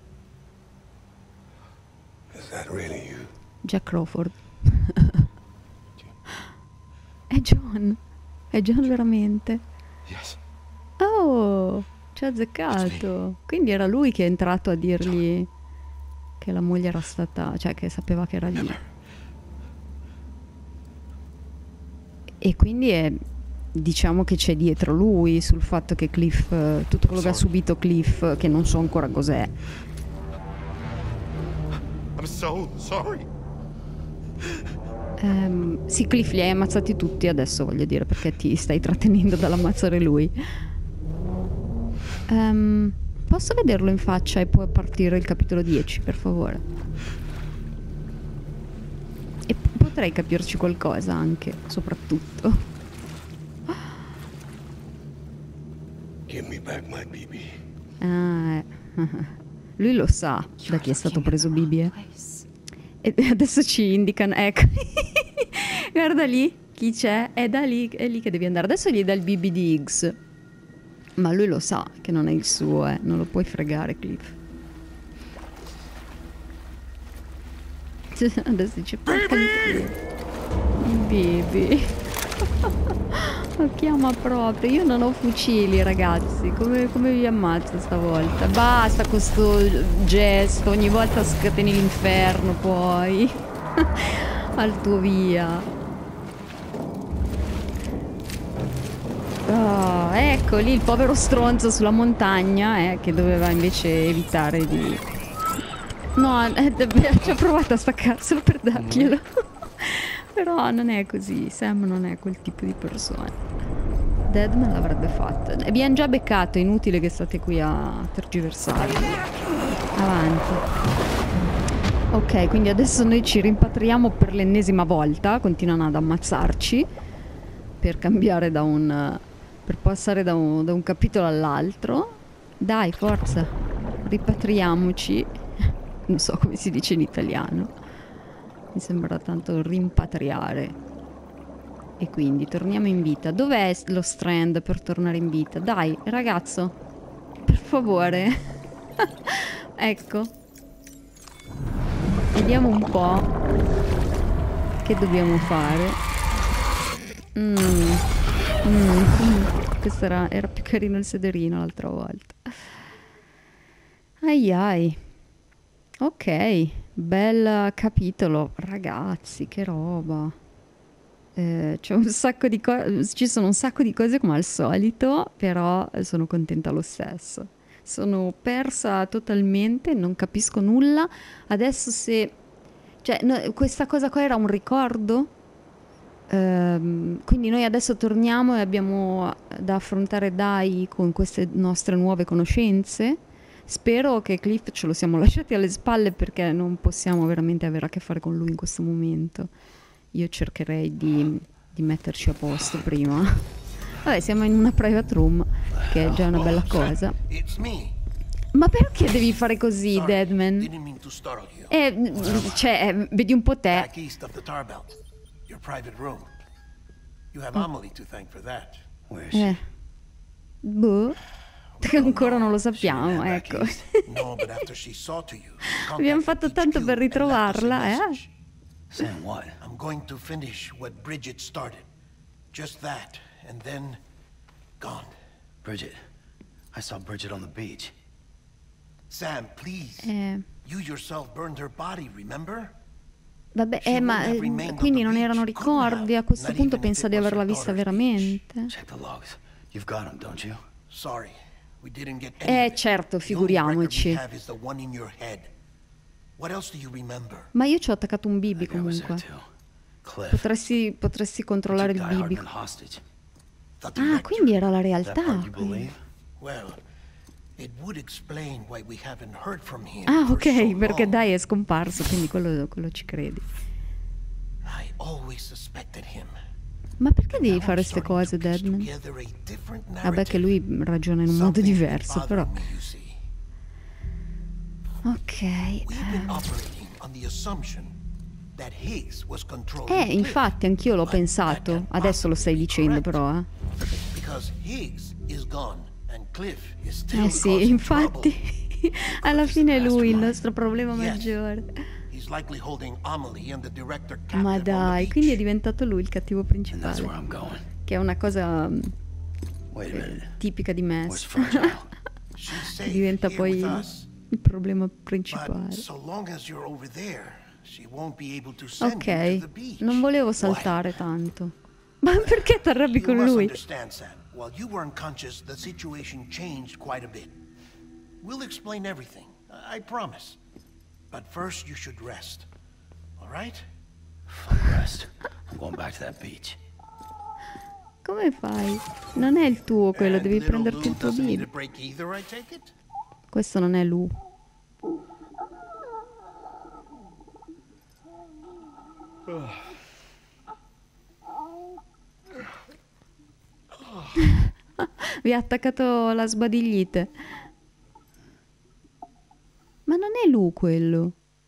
[SPEAKER 6] Is that really you?
[SPEAKER 1] Jack Crawford. È John. È John veramente.
[SPEAKER 6] Yes.
[SPEAKER 1] Oh, ci ha azzeccato. Quindi era lui che è entrato a dirgli che la moglie era stata, cioè che sapeva che era lì. E quindi è, diciamo che c'è dietro lui sul fatto che Cliff, tutto quello che ha subito Cliff, che non so ancora cos'è.
[SPEAKER 6] I'm so sorry.
[SPEAKER 1] Sì, Cliff li hai ammazzati tutti adesso, voglio dire, perché ti stai trattenendo dall'ammazzare lui. Posso vederlo in faccia e poi partire il capitolo 10, per favore? E potrei capirci qualcosa anche, soprattutto.
[SPEAKER 6] Give me back my BB.
[SPEAKER 1] Lui lo sa da chi è stato preso Bibi, eh. E adesso ci indicano, ecco. Guarda lì, chi c'è? È da lì, è lì che devi andare. Adesso gli dà il BB di Higgs. Ma lui lo sa che non è il suo, non lo puoi fregare, Cliff. Adesso dice, porca il Bibi. Lo chiama proprio. Io non ho fucili, ragazzi. Come vi ammazzo stavolta? Basta con sto gesto. Ogni volta scateni l'inferno poi. Al tuo via. Oh, ecco lì il povero stronzo sulla montagna, che doveva invece evitare di... No, ci ha provato a staccarselo per darglielo. Però non è così, Sam non è quel tipo di persona. Deadman l'avrebbe fatto. Abbiamo già beccato, è inutile che state qui a tergiversare. Avanti. Ok, quindi adesso noi ci rimpatriamo per l'ennesima volta, continuano ad ammazzarci per cambiare da un... per passare da un capitolo all'altro. Dai, forza, ripatriamoci. Non so come si dice in italiano. Mi sembra tanto rimpatriare. E quindi torniamo in vita. Dov'è lo Strand per tornare in vita? Dai, ragazzo, per favore. Ecco. Vediamo un po' che dobbiamo fare. Questo era più carino il sederino l'altra volta. Ai ai. Ok, bel capitolo. Ragazzi, che roba. C'è un sacco di ci sono un sacco di cose come al solito, però sono contenta lo stesso. Sono persa totalmente, non capisco nulla. Adesso questa cosa qua era un ricordo, quindi noi adesso torniamo e abbiamo da affrontare Dai con queste nostre nuove conoscenze. Spero che Cliff ce lo siamo lasciati alle spalle, perché non possiamo veramente avere a che fare con lui in questo momento. Io cercherei di metterci a posto prima. Vabbè, siamo in una private room, che è già una bella cosa. Ma perché devi fare così, Deadman? Cioè, vedi un po' te. Boh. Ancora non lo sappiamo, ecco. Abbiamo fatto tanto per ritrovarla, eh?
[SPEAKER 6] Sam, what? I'm going to finish what Bridget started. Just that, and then gone.
[SPEAKER 3] Bridget. I saw Bridget on the beach.
[SPEAKER 6] Sam, please. You yourself burned her body, remember?
[SPEAKER 1] Vabbè, ma quindi non erano ricordi? A questo punto pensa di averla vista veramente?
[SPEAKER 3] Check the logs. You've got them, don't you?
[SPEAKER 6] Sorry. We didn't get any.
[SPEAKER 1] Certo, figuriamoci.
[SPEAKER 6] What else do you remember?
[SPEAKER 1] Ma io ci ho attaccato un BB comunque. Potresti controllare il BB. Ah, quindi era la realtà. Ah, ok, perché Dai è scomparso, quindi quello ci credi. Ma perché devi fare queste cose, Deadman? Vabbè che lui ragiona in un modo diverso, però. Ok. Infatti anch'io l'ho pensato. Adesso lo stai dicendo però, eh. Sì, infatti. Alla fine è lui il nostro problema maggiore. Ma dai, quindi è diventato lui il cattivo principale. Che è una cosa tipica di Mass. Diventa poi il problema principale. Ok, non volevo saltare tanto. Ma perché ti arrabbi con lui?
[SPEAKER 6] We'll explain everything, I promise. But first you should rest. All right?
[SPEAKER 3] Fuck rest. I'm going back to that beach.
[SPEAKER 1] Come fai? Non è il tuo quello, devi prenderti il tuo bib. Questo non è Lu. Vi ha attaccato la sbadiglite. Ma non è Lu quello.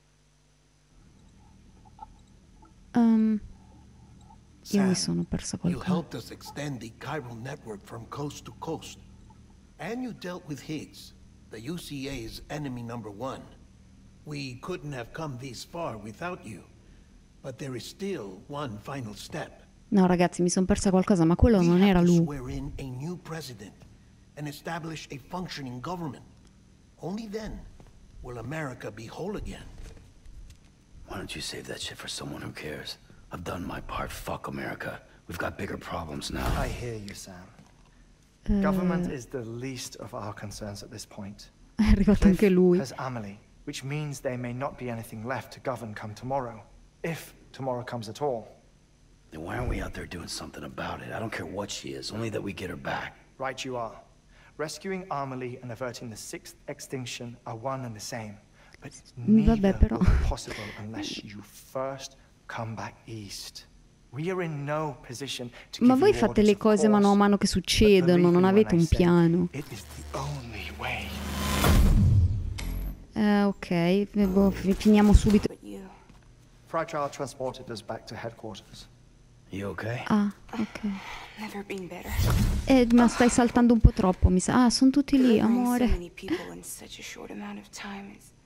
[SPEAKER 1] Io mi sono persa qualcosa.
[SPEAKER 6] You helped us extend the chiral network from coast to coast. And you dealt with Higgs, the UCA's enemy number one. We couldn't have come this far without you. But there is still one final step.
[SPEAKER 1] No, ragazzi, mi sono persa qualcosa, ma quello non era Lu.
[SPEAKER 6] Swear in a new president and establish a functioning government. Only then will America be whole again.
[SPEAKER 3] Why don't you save that shit for someone who cares? I've done my part. Fuck America. We've got bigger problems now.
[SPEAKER 7] I hear you, Sam. Government is the least of our concerns at this point.
[SPEAKER 1] È arrivato anche lui.
[SPEAKER 7] Has Amelie, which means there may not be anything left to govern come tomorrow, if tomorrow comes at all.
[SPEAKER 3] Then why aren't we out there doing something about it? I don't care what she is, only that we get her back.
[SPEAKER 7] Right you are. Rescuing Amelie and averting the sixth extinction are one and the same. But neither will be possible unless you first come back east. We are in no position to give.
[SPEAKER 1] Ma voi fate le cose mano a mano che succedono, non avete un piano.
[SPEAKER 7] It is the only way.
[SPEAKER 1] Ok, finiamo subito.
[SPEAKER 7] Fragile transported us back to headquarters.
[SPEAKER 3] You okay?
[SPEAKER 1] Ah, ok.
[SPEAKER 2] Never been better.
[SPEAKER 1] Ma stai saltando un po' troppo, mi sa. Ah, sono tutti lì,
[SPEAKER 2] Delivering so
[SPEAKER 1] amore.
[SPEAKER 2] many people in such a short amount of time is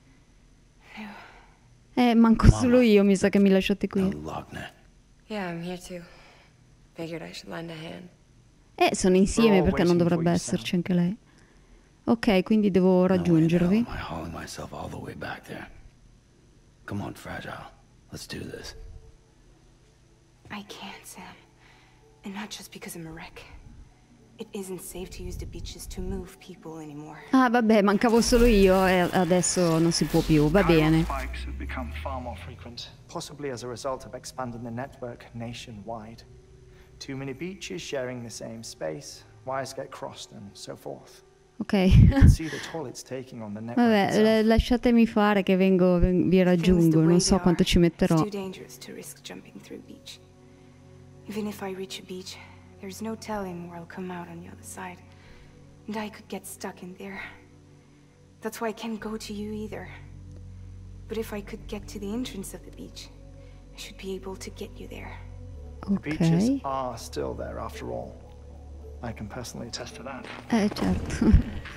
[SPEAKER 1] Manco solo io, mi sa che mi lasciate qui.
[SPEAKER 3] Lochner.
[SPEAKER 8] Yeah, I'm here too. Figured I should lend a hand.
[SPEAKER 1] Sono insieme perché non dovrebbe esserci anche lei. Ok, quindi devo raggiungervi.
[SPEAKER 3] No, I'm hauling myself all the way back there. Come on, Fragile. Let's do this.
[SPEAKER 2] I can't, Sam. And not just because I'm a wreck. It isn't safe to use the beaches to move people anymore.
[SPEAKER 1] Ah, vabbè, mancavo solo io e adesso non si può più, va bene.
[SPEAKER 7] Spikes have become far more frequent, possibly as a result of expanding the network nationwide. Too many beaches sharing the same space, wires get crossed and so forth.
[SPEAKER 1] Ok.
[SPEAKER 7] See the toll it's taking on the network.
[SPEAKER 1] Vabbè, lasciatemi fare che vi raggiungo, non so quanto ci metterò.
[SPEAKER 2] It's too dangerous to risk jumping through a beach. Even if I reach a beach, there's no telling where I'll come out on the other side. And I could get stuck in there. That's why I can't go to you either. But if I could get to the entrance of the beach, I should be able to get you there.
[SPEAKER 7] The beaches are still there after all. I can personally attest to that.
[SPEAKER 1] Certo.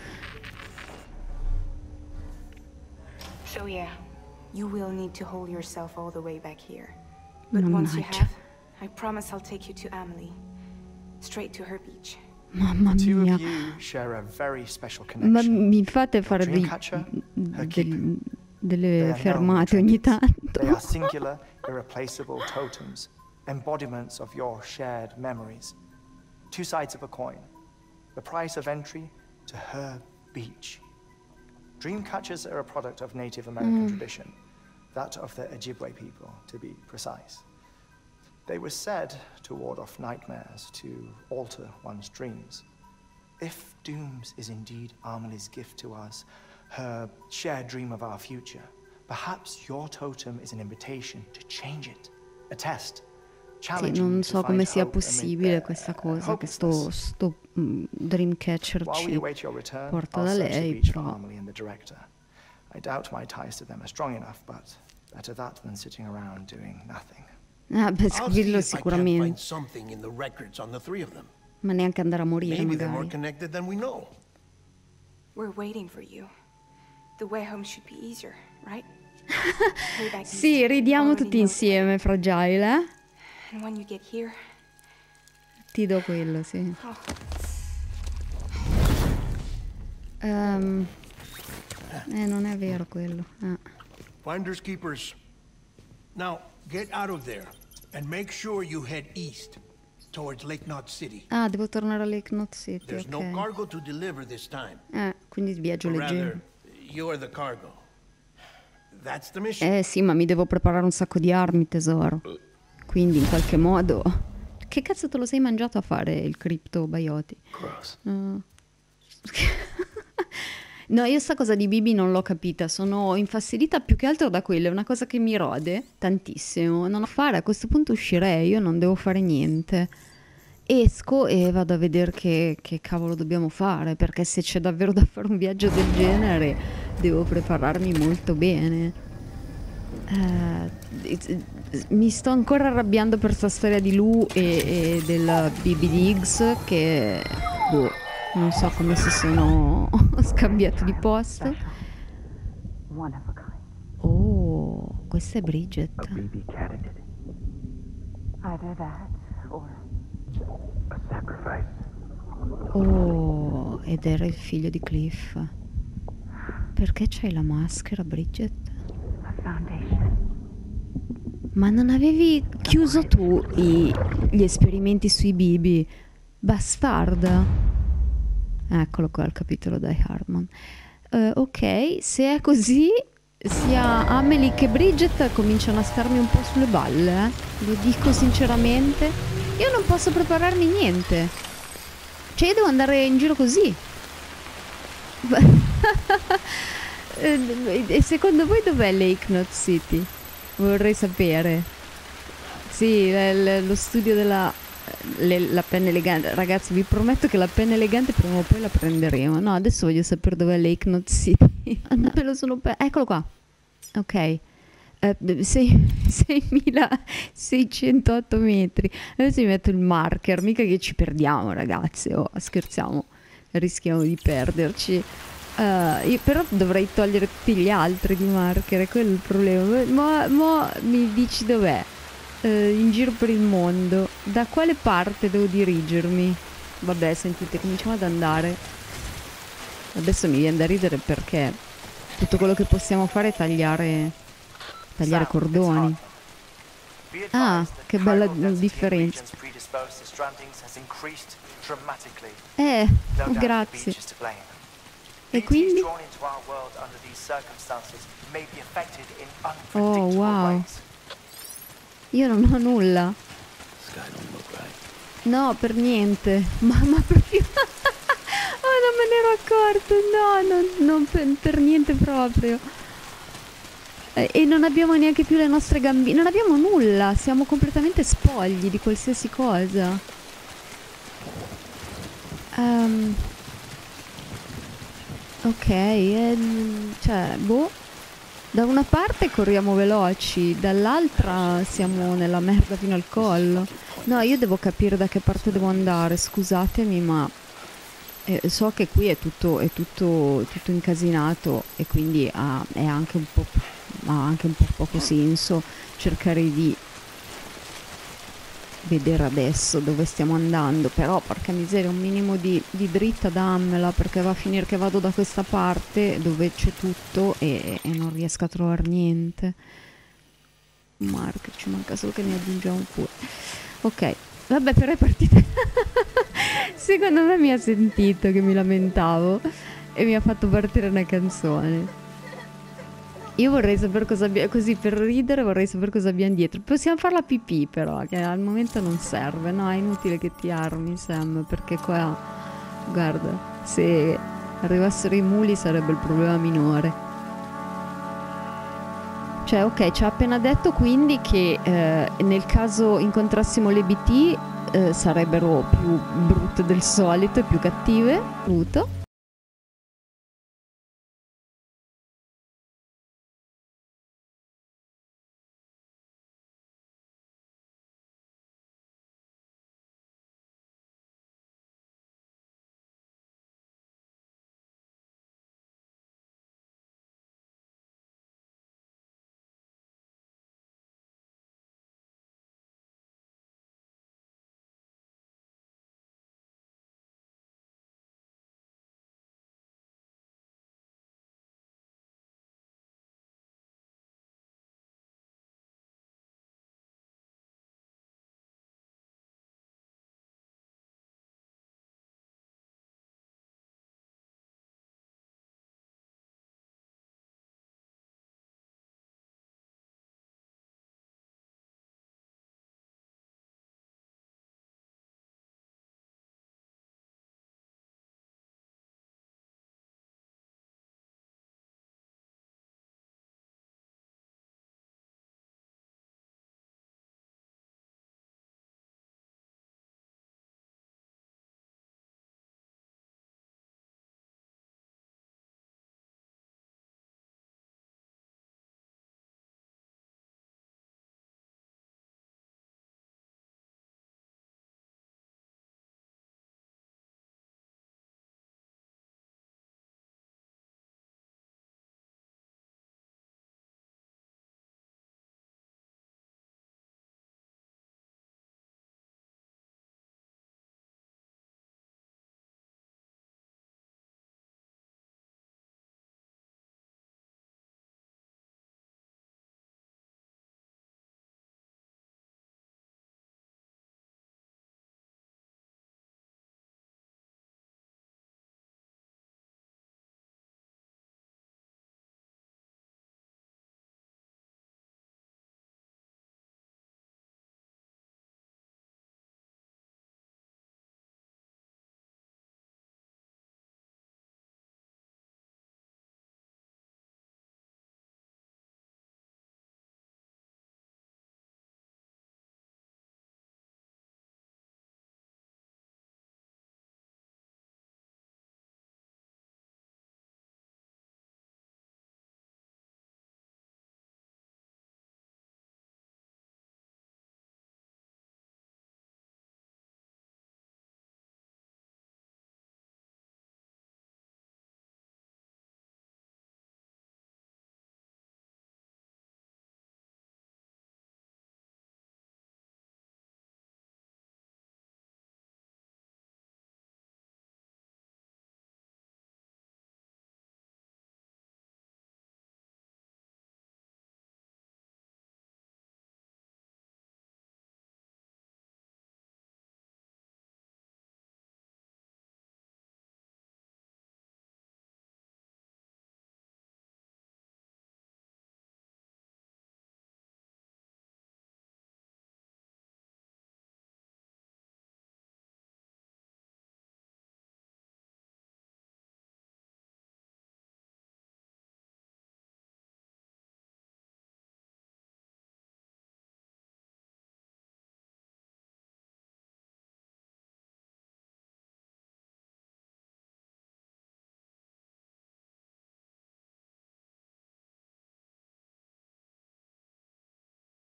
[SPEAKER 2] So yeah, you will need to hold yourself all the way back here. But once you have, I promise I'll take you to Amelie. Straight to her beach.
[SPEAKER 1] Mamma
[SPEAKER 7] The two
[SPEAKER 1] mia.
[SPEAKER 7] of you share a very special
[SPEAKER 1] Ma
[SPEAKER 7] connection.
[SPEAKER 1] mi fate fare delle fermate ogni tanto.
[SPEAKER 7] They are singular, irreplaceable totems, embodiments of your shared memories. Two sides of a coin. The price of entry to her beach. Dreamcatchers are a product of Native American tradition, that of the Ojibwe people, to be precise. They were said to ward off nightmares, to alter one's dreams. If Dooms is indeed Amelie's gift to us, her shared dream of our future, perhaps your totem is an invitation to change it, a test.
[SPEAKER 1] Sì, non so come sia possibile questa cosa, che sto Dreamcatcher ci porta da lei, però...
[SPEAKER 7] I doubt my ties to them are strong enough, but better that than sitting around doing nothing.
[SPEAKER 1] Beh, quello sicuramente. Ma neanche andare a morire, magari.
[SPEAKER 2] We're waiting for you. The way home should be easier, right?
[SPEAKER 1] Sì, ridiamo tutti insieme, Fragile, eh?
[SPEAKER 2] And when you get here,
[SPEAKER 1] ti do quello, sì. Non è vero quello.
[SPEAKER 6] Finders keepers. Now, get out of there and make sure you head east towards Lake Knot City.
[SPEAKER 1] Ah, devo tornare a Lake Knot City.
[SPEAKER 6] There's no cargo to deliver this time.
[SPEAKER 1] Quindi viaggio leggero.
[SPEAKER 6] You're the cargo. That's the mission.
[SPEAKER 1] Sì, ma mi devo preparare un sacco di armi, tesoro. Quindi in qualche modo... Che cazzo te lo sei mangiato a fare il criptobiotic?
[SPEAKER 3] Gross.
[SPEAKER 1] No, io sta cosa di Bibi non l'ho capita, sono infastidita più che altro da quello, è una cosa che mi rode tantissimo. Non ho fare, a questo punto uscirei, io non devo fare niente. Esco e vado a vedere che cavolo dobbiamo fare, perché se c'è davvero da fare un viaggio del genere devo prepararmi molto bene. Mi sto ancora arrabbiando per questa storia di Lou e del BB Diggs che non so come si sono scambiati di posto. Oh, questa è Bridget. Oh, ed era il figlio di Cliff. Perché c'hai la maschera, Bridget? Ma non avevi chiuso tu gli esperimenti sui bibi? Bastarda. Eccolo qua il capitolo di Harmon. Ok, se è così, sia Amelie che Bridget cominciano a starmi un po' sulle balle, lo dico sinceramente. Io non posso prepararmi niente. Cioè io devo andare in giro così. E secondo voi dov'è Lake Knot City? Vorrei sapere. Sì, lo studio della la penna elegante. Ragazzi, vi prometto che la penna elegante prima o poi la prenderemo. No, adesso voglio sapere dov'è Lake Knot City. Me lo sono eccolo qua. Ok. 6.608 metri. Adesso mi metto il marker, mica che ci perdiamo, ragazzi. Oh, scherziamo, rischiamo di perderci. Io però dovrei togliere tutti gli altri di marker, è quello il problema. Mo mi dici dov'è? In giro per il mondo. Da quale parte devo dirigermi? Vabbè, sentite, cominciamo ad andare. Adesso mi viene da ridere perché tutto quello che possiamo fare è tagliare cordoni. Ah, che bella differenza. Oh, grazie. E quindi? Oh, wow. Io non ho nulla. No, per niente. Ma proprio... Oh, non me ne ero accorto. No, non per niente proprio. E non abbiamo neanche più le nostre gambine. Non abbiamo nulla. Siamo completamente spogli di qualsiasi cosa. Ok, cioè, boh. Da una parte corriamo veloci, dall'altra siamo nella merda fino al collo. No, io devo capire da che parte devo andare, scusatemi, ma so che qui è tutto incasinato e quindi ha anche un po' poco senso cercare di vedere adesso dove stiamo andando, però porca miseria, un minimo di dritta dammela, perché va a finire che vado da questa parte dove c'è tutto e non riesco a trovare niente. Mark, ci manca solo che ne aggiungiamo pure. Ok, vabbè, però è partita. Secondo me mi ha sentito che mi lamentavo e mi ha fatto partire una canzone. Io vorrei sapere cosa abbia, così per ridere vorrei sapere cosa abbiamo dietro. Possiamo farla pipì però, che al momento non serve, no? È inutile che ti armi, Sam, perché qua, guarda, se arrivassero i muli sarebbe il problema minore. Cioè, ok, ci ha appena detto quindi che nel caso incontrassimo le BT sarebbero più brutte del solito e più cattive. Bruto.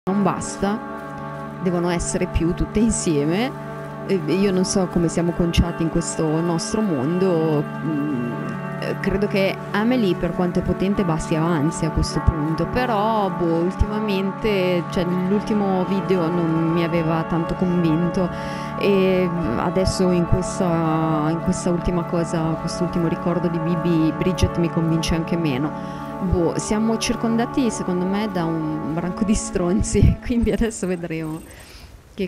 [SPEAKER 1] non basta, devono essere più tutte insieme. Io non so come siamo conciati in questo nostro mondo, credo che Amelie, per quanto è potente, basti avanzi a questo punto, però ultimamente, cioè l'ultimo video non mi aveva tanto convinto, e adesso in questa ultima cosa, quest'ultimo ricordo di Bibi, Bridget mi convince anche meno. Siamo circondati secondo me da un branco di stronzi, quindi adesso vedremo che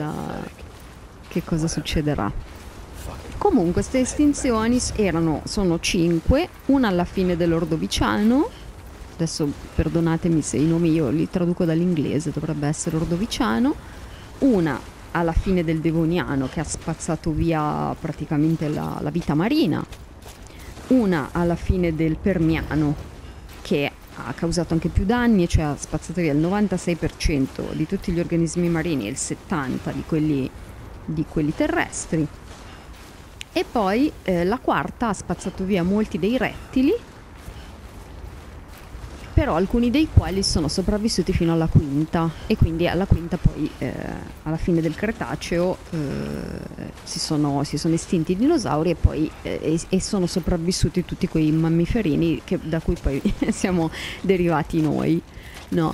[SPEAKER 1] cosa succederà. Comunque queste estinzioni sono 5, una alla fine dell'Ordoviciano, adesso perdonatemi se i nomi io li traduco dall'inglese, dovrebbe essere Ordoviciano, una alla fine del Devoniano che ha spazzato via praticamente la vita marina, una alla fine del Permiano che ha causato anche più danni, cioè ha spazzato via il 96% di tutti gli organismi marini e il 70% di quelli terrestri. E poi la quarta ha spazzato via molti dei rettili, però alcuni dei quali sono sopravvissuti fino alla quinta, e quindi alla quinta poi alla fine del Cretaceo si sono estinti i dinosauri e poi e sono sopravvissuti tutti quei mammiferini da cui poi siamo derivati noi, no?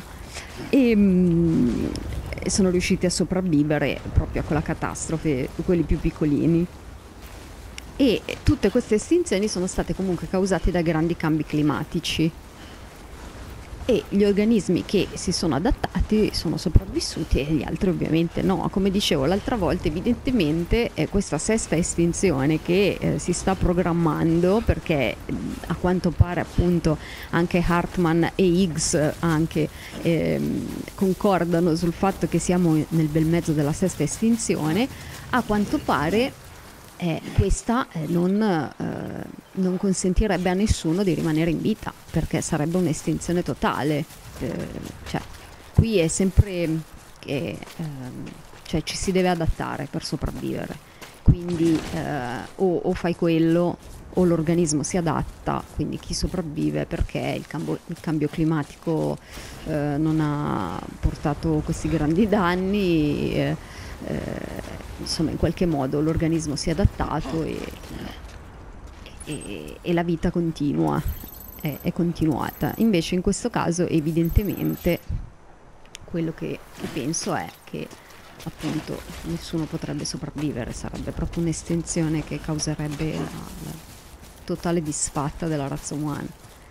[SPEAKER 1] E sono riusciti a sopravvivere proprio a quella catastrofe, quelli più piccolini. E tutte queste estinzioni sono state comunque causate da grandi cambi climatici, e gli organismi che si sono adattati sono sopravvissuti e gli altri ovviamente no. Come dicevo l'altra volta, evidentemente è questa sesta estinzione che si sta programmando, perché a quanto pare appunto anche Hartman e Higgs anche concordano sul fatto che siamo nel bel mezzo della sesta estinzione. A quanto pare questa non consentirebbe a nessuno di rimanere in vita, perché sarebbe un'estinzione totale. Cioè, qui è sempre che cioè, ci si deve adattare per sopravvivere, quindi o fai quello o l'organismo si adatta, quindi chi sopravvive, perché il cambio climatico non ha portato questi grandi danni, insomma in qualche modo l'organismo si è adattato e la vita continua, è continuata. Invece in questo caso evidentemente quello che penso è che appunto nessuno potrebbe sopravvivere, sarebbe proprio un'estinzione che causerebbe la totale disfatta della razza umana.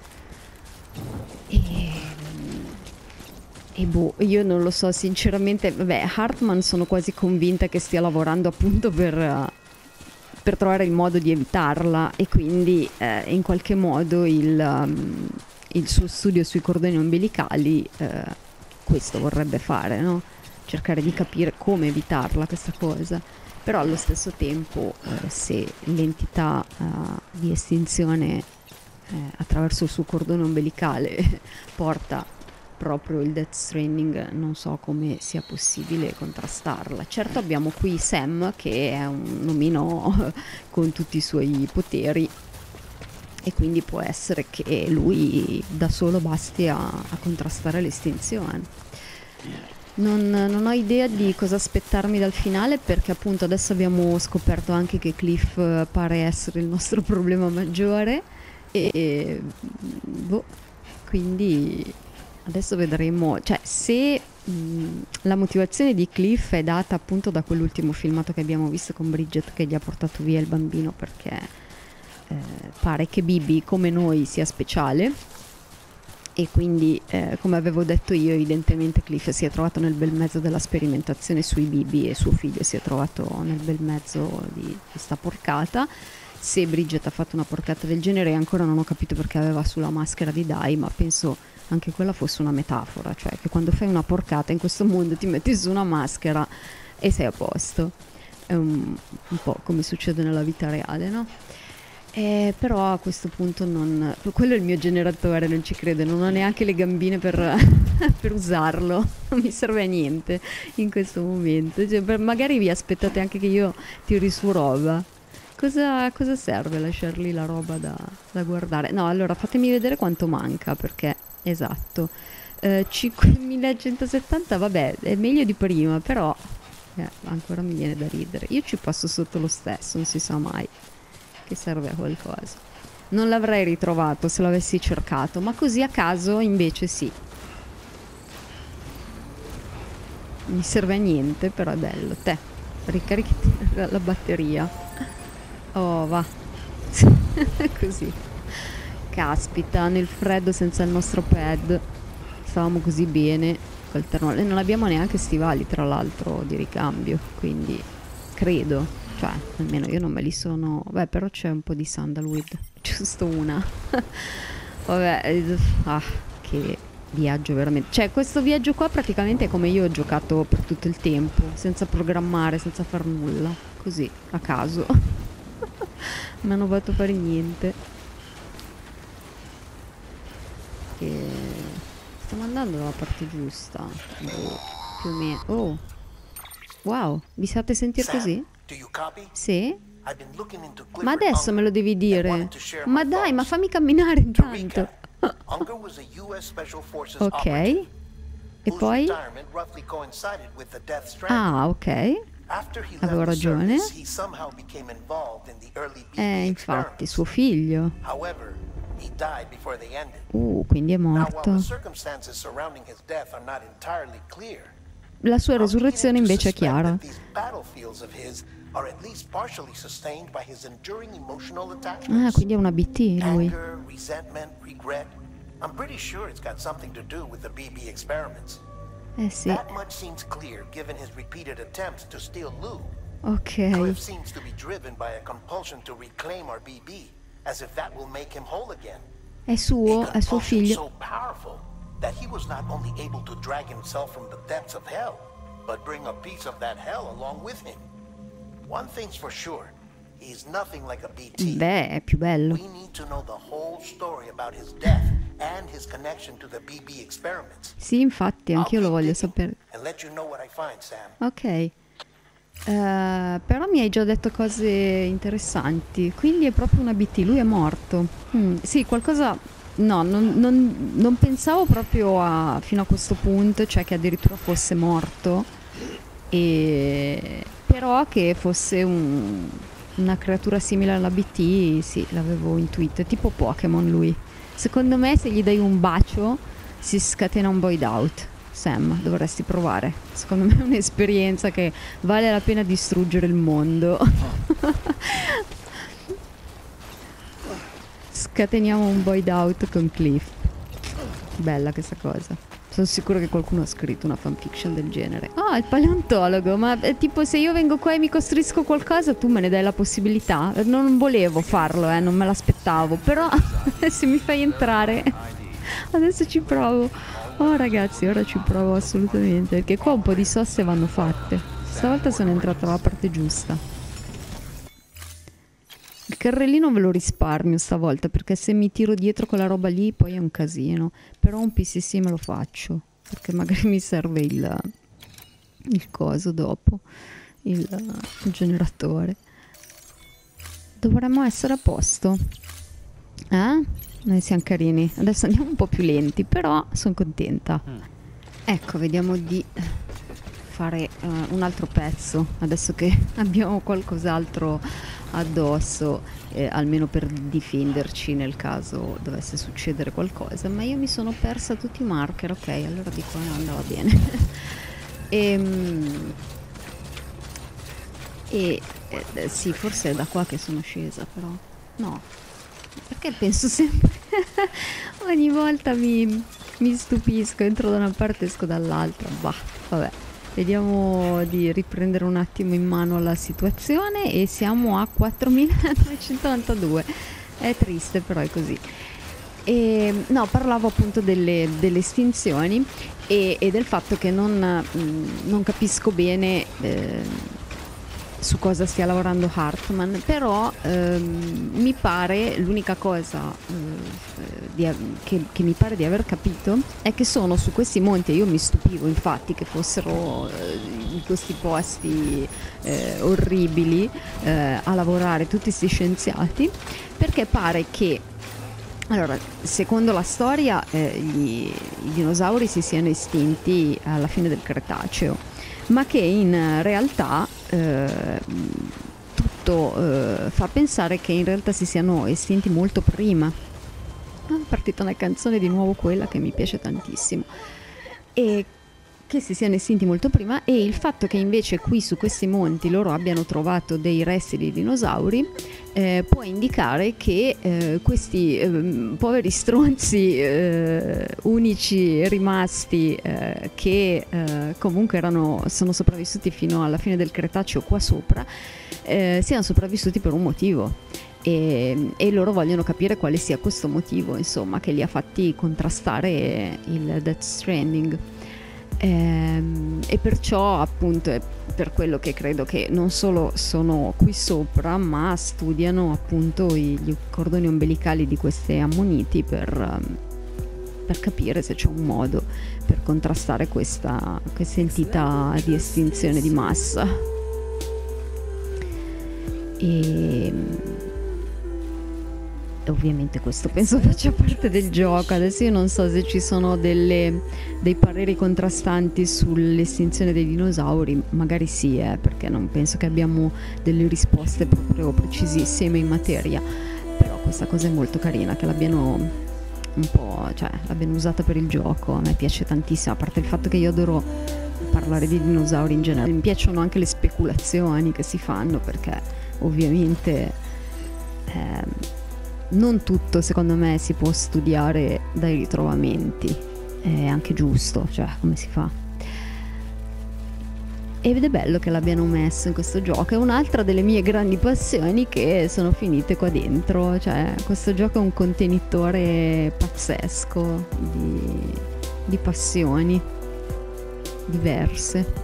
[SPEAKER 1] E io non lo so sinceramente. Hartman sono quasi convinta che stia lavorando appunto per trovare il modo di evitarla, e quindi in qualche modo il suo studio sui cordoni ombelicali questo vorrebbe fare, no? Cercare di capire come evitarla questa cosa. Però allo stesso tempo se l'entità di estinzione attraverso il suo cordone ombelicale porta proprio il Death Stranding, non so come sia possibile contrastarla. Certo abbiamo qui Sam che è un omino con tutti i suoi poteri, e quindi può essere che lui da solo basti a contrastare l'estinzione. Non ho idea di cosa aspettarmi dal finale, perché appunto adesso abbiamo scoperto anche che Cliff pare essere il nostro problema maggiore, e quindi adesso vedremo, cioè se la motivazione di Cliff è data appunto da quell'ultimo filmato che abbiamo visto con Bridget che gli ha portato via il bambino, perché pare che Bibi come noi sia speciale, e quindi come avevo detto io, evidentemente Cliff si è trovato nel bel mezzo della sperimentazione sui Bibi e suo figlio si è trovato nel bel mezzo di questa porcata. Se Bridget ha fatto una porcata del genere, ancora non ho capito perché aveva sulla maschera di Dai, ma penso anche quella fosse una metafora, cioè che quando fai una porcata in questo mondo ti metti su una maschera e sei a posto. È un po' come succede nella vita reale, no? Però a questo punto quello è il mio generatore, non ci credo, non ho neanche le gambine per usarlo, non mi serve a niente in questo momento, cioè, magari vi aspettate anche che io tiri su roba. Cosa serve lasciarli la roba da guardare? No, allora fatemi vedere quanto manca, perché esatto, 5170, vabbè, è meglio di prima, però ancora mi viene da ridere. Io ci passo sotto lo stesso, non si sa mai che serve a qualcosa. Non l'avrei ritrovato se l'avessi cercato, ma così a caso invece sì. Mi serve a niente, però è bello. Te, ricarichi la batteria. Oh, va. Così. Caspita, nel freddo senza il nostro pad. Stavamo così bene col termale. Non abbiamo neanche stivali, tra l'altro, di ricambio. Quindi, credo. Cioè, almeno io non me li sono... Beh, però c'è un po' di sandalwood. Giusto una. Vabbè. Che viaggio veramente. Cioè, questo viaggio qua praticamente è come io ho giocato per tutto il tempo. Senza programmare, senza far nulla. Così, a caso. Non hanno fatto fare niente. Stiamo andando dalla parte giusta. Più o meno. Oh. Wow, vi sapete sentire così? Sì? Ma adesso me lo devi dire. Ma dai, ma fammi camminare intanto. Ok. E poi? Ah, ok. Avevo ragione. Infatti, suo figlio. Quindi è morto. La sua resurrezione invece è chiara. Ah, quindi è una BT lui. Sì. Ok. È suo figlio.
[SPEAKER 6] That he was not only able to drag himself from the depths of hell, but bring a piece of that hell along with him. One thing's for sure, he's nothing like a BT.
[SPEAKER 1] Beh, è più bello.
[SPEAKER 6] We need to know the whole story about his death and his connection to the BB experiments.
[SPEAKER 1] Sì, infatti, anch'io lo voglio sapere.
[SPEAKER 6] And let you know what I find, Sam.
[SPEAKER 1] Ok. Però mi hai già detto cose interessanti. Quindi è proprio una BT, lui è morto. Sì, qualcosa... No, non pensavo proprio fino a questo punto, cioè che addirittura fosse morto, però che fosse una creatura simile alla BT, sì, l'avevo intuito, è tipo Pokémon lui. Secondo me se gli dai un bacio si scatena un Void Out. Sam, dovresti provare. Secondo me è un'esperienza che vale la pena distruggere il mondo. Scateniamo un Void Out con Cliff. Bella questa cosa. Sono sicuro che qualcuno ha scritto una fanfiction del genere. Ah, il paleontologo. Ma tipo se io vengo qua e mi costruisco qualcosa, tu me ne dai la possibilità? Non volevo farlo, non me l'aspettavo. Però se mi fai entrare, adesso ci provo. Oh ragazzi, ora ci provo assolutamente. Perché qua un po' di sosse vanno fatte. Stavolta sono entrata dalla parte giusta. Il carrellino ve lo risparmio stavolta, perché se mi tiro dietro quella roba lì poi è un casino. Però un PCC me lo faccio, perché magari mi serve il coso dopo, il generatore. Dovremmo essere a posto. Noi siamo carini. Adesso andiamo un po' più lenti, però sono contenta. Ecco, vediamo di fare un altro pezzo, adesso che abbiamo qualcos'altro addosso, almeno per difenderci nel caso dovesse succedere qualcosa. Ma io mi sono persa tutti i marker. Ok, allora di qua andava bene. Sì, forse è da qua che sono scesa, però no, perché penso sempre ogni volta mi stupisco, entro da una parte e esco dall'altra. Bah, vabbè. Vediamo di riprendere un attimo in mano la situazione e siamo a 4.992. È triste, però è così. No, parlavo appunto delle estinzioni e del fatto che non capisco bene su cosa stia lavorando Hartman, però mi pare, l'unica cosa che mi pare di aver capito è che sono su questi monti, e io mi stupivo infatti che fossero in questi posti orribili a lavorare tutti questi scienziati, perché pare che Allora, secondo la storia, i dinosauri si siano estinti alla fine del Cretaceo, ma che in realtà tutto fa pensare che in realtà si siano estinti molto prima. È partita una canzone di nuovo, quella che mi piace tantissimo, e che si siano estinti molto prima, e il fatto che invece qui su questi monti loro abbiano trovato dei resti di dinosauri può indicare che questi poveri stronzi unici rimasti che comunque sono sopravvissuti fino alla fine del Cretaceo qua sopra, siano sopravvissuti per un motivo. E loro vogliono capire quale sia questo motivo, insomma, che li ha fatti contrastare il Death Stranding. E perciò appunto è per quello che credo che non solo sono qui sopra, ma studiano appunto gli cordoni ombelicali di queste ammoniti per capire se c'è un modo per contrastare questa entità di estinzione di massa. E ovviamente questo penso faccia parte del gioco. Adesso io non so se ci sono dei pareri contrastanti sull'estinzione dei dinosauri, magari sì, perché non penso che abbiamo delle risposte proprio precisissime in materia, però questa cosa è molto carina che l'abbiano un po', cioè l'abbiano usata per il gioco. A me piace tantissimo, a parte il fatto che io adoro parlare di dinosauri in generale, mi piacciono anche le speculazioni che si fanno, perché ovviamente non tutto secondo me si può studiare dai ritrovamenti, è anche giusto, cioè come si fa. Ed è bello che l'abbiano messo in questo gioco. È un'altra delle mie grandi passioni che sono finite qua dentro, cioè questo gioco è un contenitore pazzesco di passioni diverse.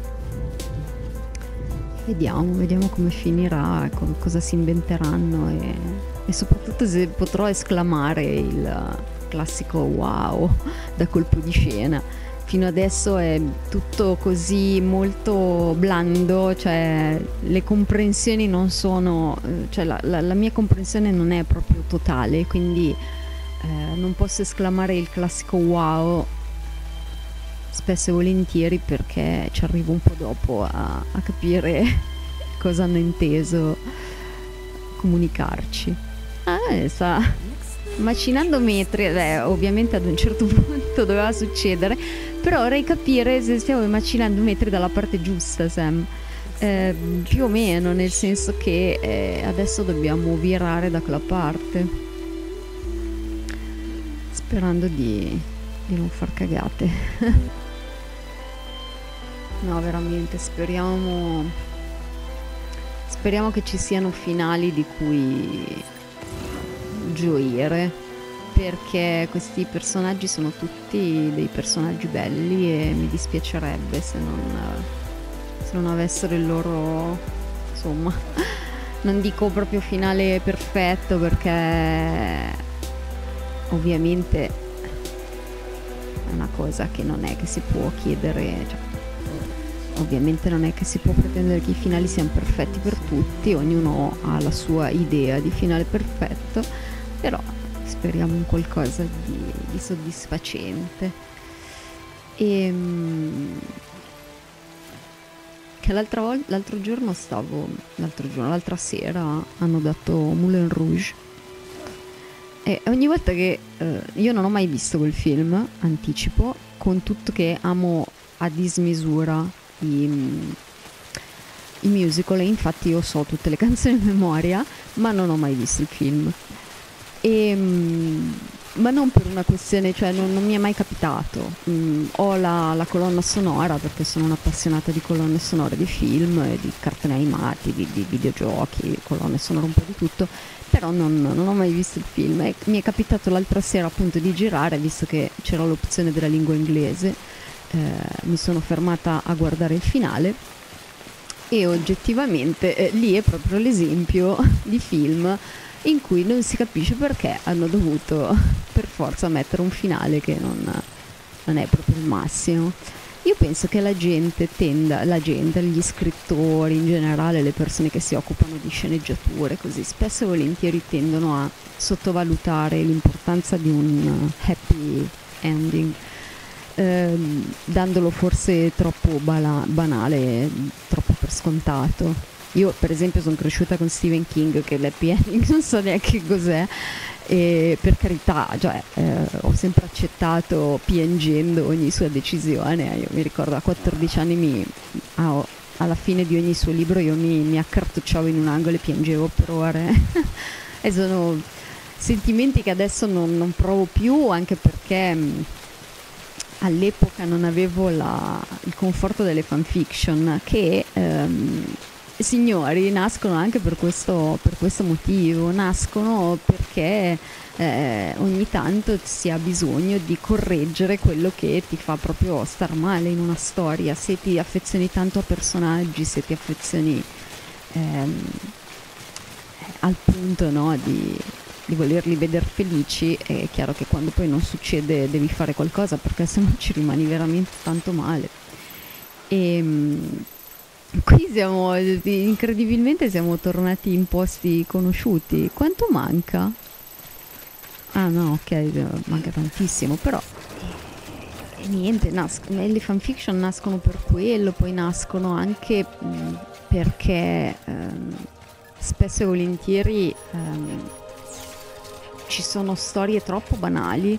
[SPEAKER 1] Vediamo come finirà, cosa si inventeranno e soprattutto se potrò esclamare il classico wow da colpo di scena. Fino adesso è tutto così molto blando, cioè le comprensioni non sono, cioè la mia comprensione non è proprio totale, quindi non posso esclamare il classico wow spesso e volentieri, perché ci arrivo un po' dopo a capire cosa hanno inteso comunicarci. Sta macinando metri, ovviamente ad un certo punto doveva succedere, però vorrei capire se stiamo macinando metri dalla parte giusta, Sam. Più o meno, nel senso che adesso dobbiamo virare da quella parte, sperando di non far cagate. No, veramente, speriamo che ci siano finali di cui gioire, perché questi personaggi sono tutti dei personaggi belli e mi dispiacerebbe se non avessero il loro, insomma, non dico proprio finale perfetto, perché ovviamente è una cosa che non è che si può chiedere, cioè, ovviamente non è che si può pretendere che i finali siano perfetti per tutti, ognuno ha la sua idea di finale perfetto, però speriamo in qualcosa di soddisfacente. Che l'altra sera hanno dato Moulin Rouge, e ogni volta che io non ho mai visto quel film, anticipo, con tutto che amo a dismisura i musical, e infatti io so tutte le canzoni a memoria, ma non ho mai visto il film, ma non per una questione, cioè non mi è mai capitato. Ho la colonna sonora, perché sono un'appassionata di colonne sonore di film e di cartoni animati, di videogiochi, colonne sonore un po' di tutto, però non ho mai visto il film, e mi è capitato l'altra sera appunto di girare, visto che c'era l'opzione della lingua inglese. Mi sono fermata a guardare il finale, e oggettivamente lì è proprio l'esempio di film in cui non si capisce perché hanno dovuto per forza mettere un finale che non è proprio il massimo. Io penso che la gente, gli scrittori in generale, le persone che si occupano di sceneggiature, così spesso e volentieri tendono a sottovalutare l'importanza di un happy ending, dandolo forse troppo banale, troppo per scontato. Io per esempio sono cresciuta con Stephen King, che l'happy ending non so neanche cos'è, e per carità, cioè, ho sempre accettato piangendo ogni sua decisione. Io mi ricordo a 14 anni alla fine di ogni suo libro io mi accartocciavo in un angolo e piangevo per ore. E sono sentimenti che adesso non provo più, anche perché all'epoca non avevo il conforto delle fanfiction, che signori, nascono anche per questo motivo, nascono perché ogni tanto si ha bisogno di correggere quello che ti fa proprio star male in una storia. Se ti affezioni tanto a personaggi, se ti affezioni al punto, no, di volerli vedere felici, è chiaro che quando poi non succede devi fare qualcosa, perché se no ci rimani veramente tanto male. Qui incredibilmente siamo tornati in posti conosciuti. Quanto manca? Ah no, ok, manca tantissimo, però niente, le fanfiction nascono per quello, poi nascono anche perché spesso e volentieri ci sono storie troppo banali,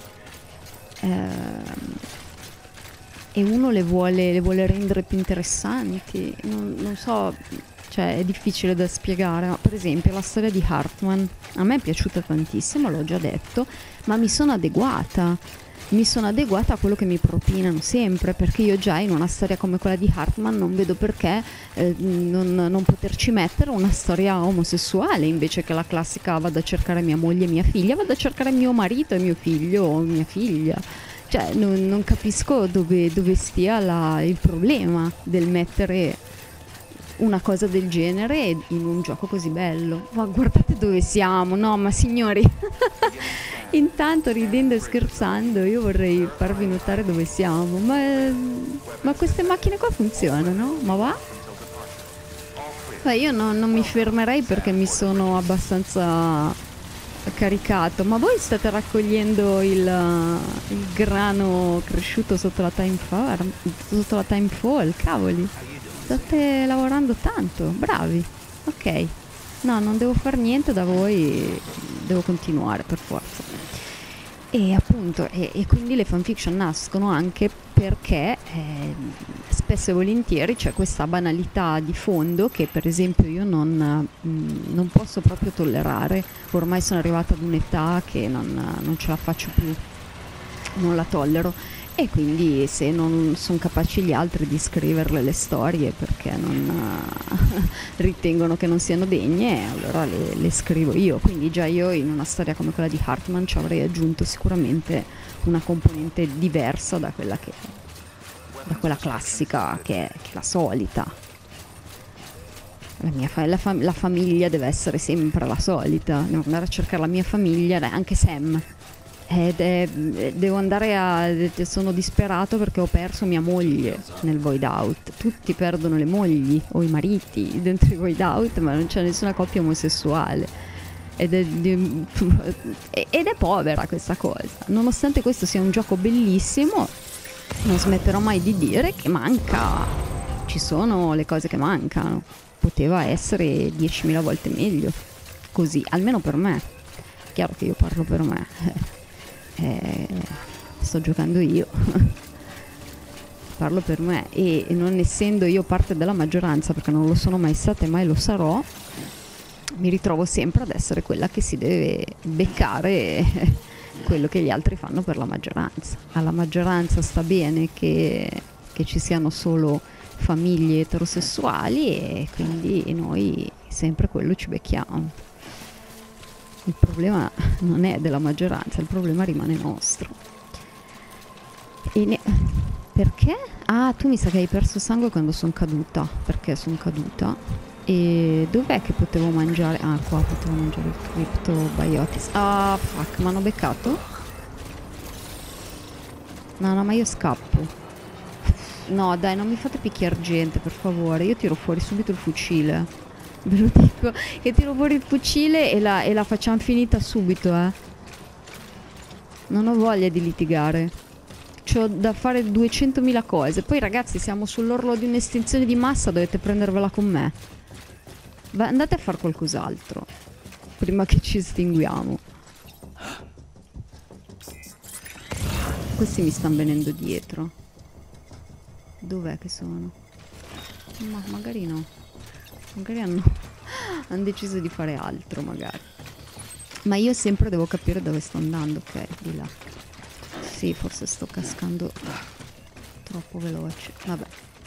[SPEAKER 1] e uno le vuole rendere più interessanti. Non so, cioè è difficile da spiegare, ma per esempio la storia di Hartman a me è piaciuta tantissimo, l'ho già detto, ma mi sono adeguata a quello che mi propinano sempre, perché io già in una storia come quella di Hartman non vedo perché non poterci mettere una storia omosessuale, invece che la classica vado a cercare mia moglie e mia figlia, vado a cercare mio marito e mio figlio o mia figlia. Cioè non capisco dove stia il problema del mettere una cosa del genere in un gioco così bello. Ma guardate dove siamo, no ma signori, intanto ridendo e scherzando io vorrei farvi notare dove siamo, ma queste macchine qua funzionano? Ma va? Beh, io non mi fermerei perché mi sono abbastanza caricato. Ma voi state raccogliendo il grano cresciuto sotto la time fall, cavoli, state lavorando tanto, bravi. Ok, no, non devo fare niente da voi, devo continuare per forza. E appunto, e quindi le fanfiction nascono anche perché spesso e volentieri c'è questa banalità di fondo che per esempio io non posso proprio tollerare. Ormai sono arrivata ad un'età che non ce la faccio più, non la tollero, e quindi se non sono capaci gli altri di scriverle le storie perché non ritengono che non siano degne, allora le scrivo io. Quindi già io in una storia come quella di Hartman ci avrei aggiunto sicuramente una componente diversa da quella classica, che è la solita. La famiglia deve essere sempre la solita, devo andare a cercare la mia famiglia, anche Sam. Devo andare sono disperato perché ho perso mia moglie nel Void Out. Tutti perdono le mogli o i mariti dentro i Void Out, ma non c'è nessuna coppia omosessuale, ed è povera questa cosa. Nonostante questo sia un gioco bellissimo, non smetterò mai di dire che manca, ci sono le cose che mancano. Poteva essere 10.000 volte meglio, così, almeno per me. Chiaro che io parlo per me, sto giocando io, parlo per me, e non essendo io parte della maggioranza, perché non lo sono mai stata e mai lo sarò, mi ritrovo sempre ad essere quella che si deve beccare quello che gli altri fanno per la maggioranza. Alla maggioranza sta bene che ci siano solo famiglie eterosessuali, e quindi noi sempre quello ci becchiamo. Il problema non è della maggioranza, il problema rimane nostro. Perché? Ah, tu mi sa che hai perso sangue quando sono caduta. Perché sono caduta? E dov'è che potevo mangiare? Ah, qua potevo mangiare il cryptobiotics. Ah, fuck, mi hanno beccato? No, ma io scappo. No, dai, non mi fate picchiare gente, per favore. Io tiro fuori subito il fucile. Ve lo dico, che tiro fuori il fucile e la facciamo finita subito, Non ho voglia di litigare. C'ho da fare 200.000 cose. Poi, ragazzi, siamo sull'orlo di un'estinzione di massa, dovete prendervela con me. Andate a fare qualcos'altro prima che ci estinguiamo. Questi mi stanno venendo dietro. Dov'è che sono? Ma magari no. Magari hanno deciso di fare altro, magari. Ma io sempre devo capire dove sto andando. Ok, di là. Sì, forse sto cascando troppo veloce. Vabbè.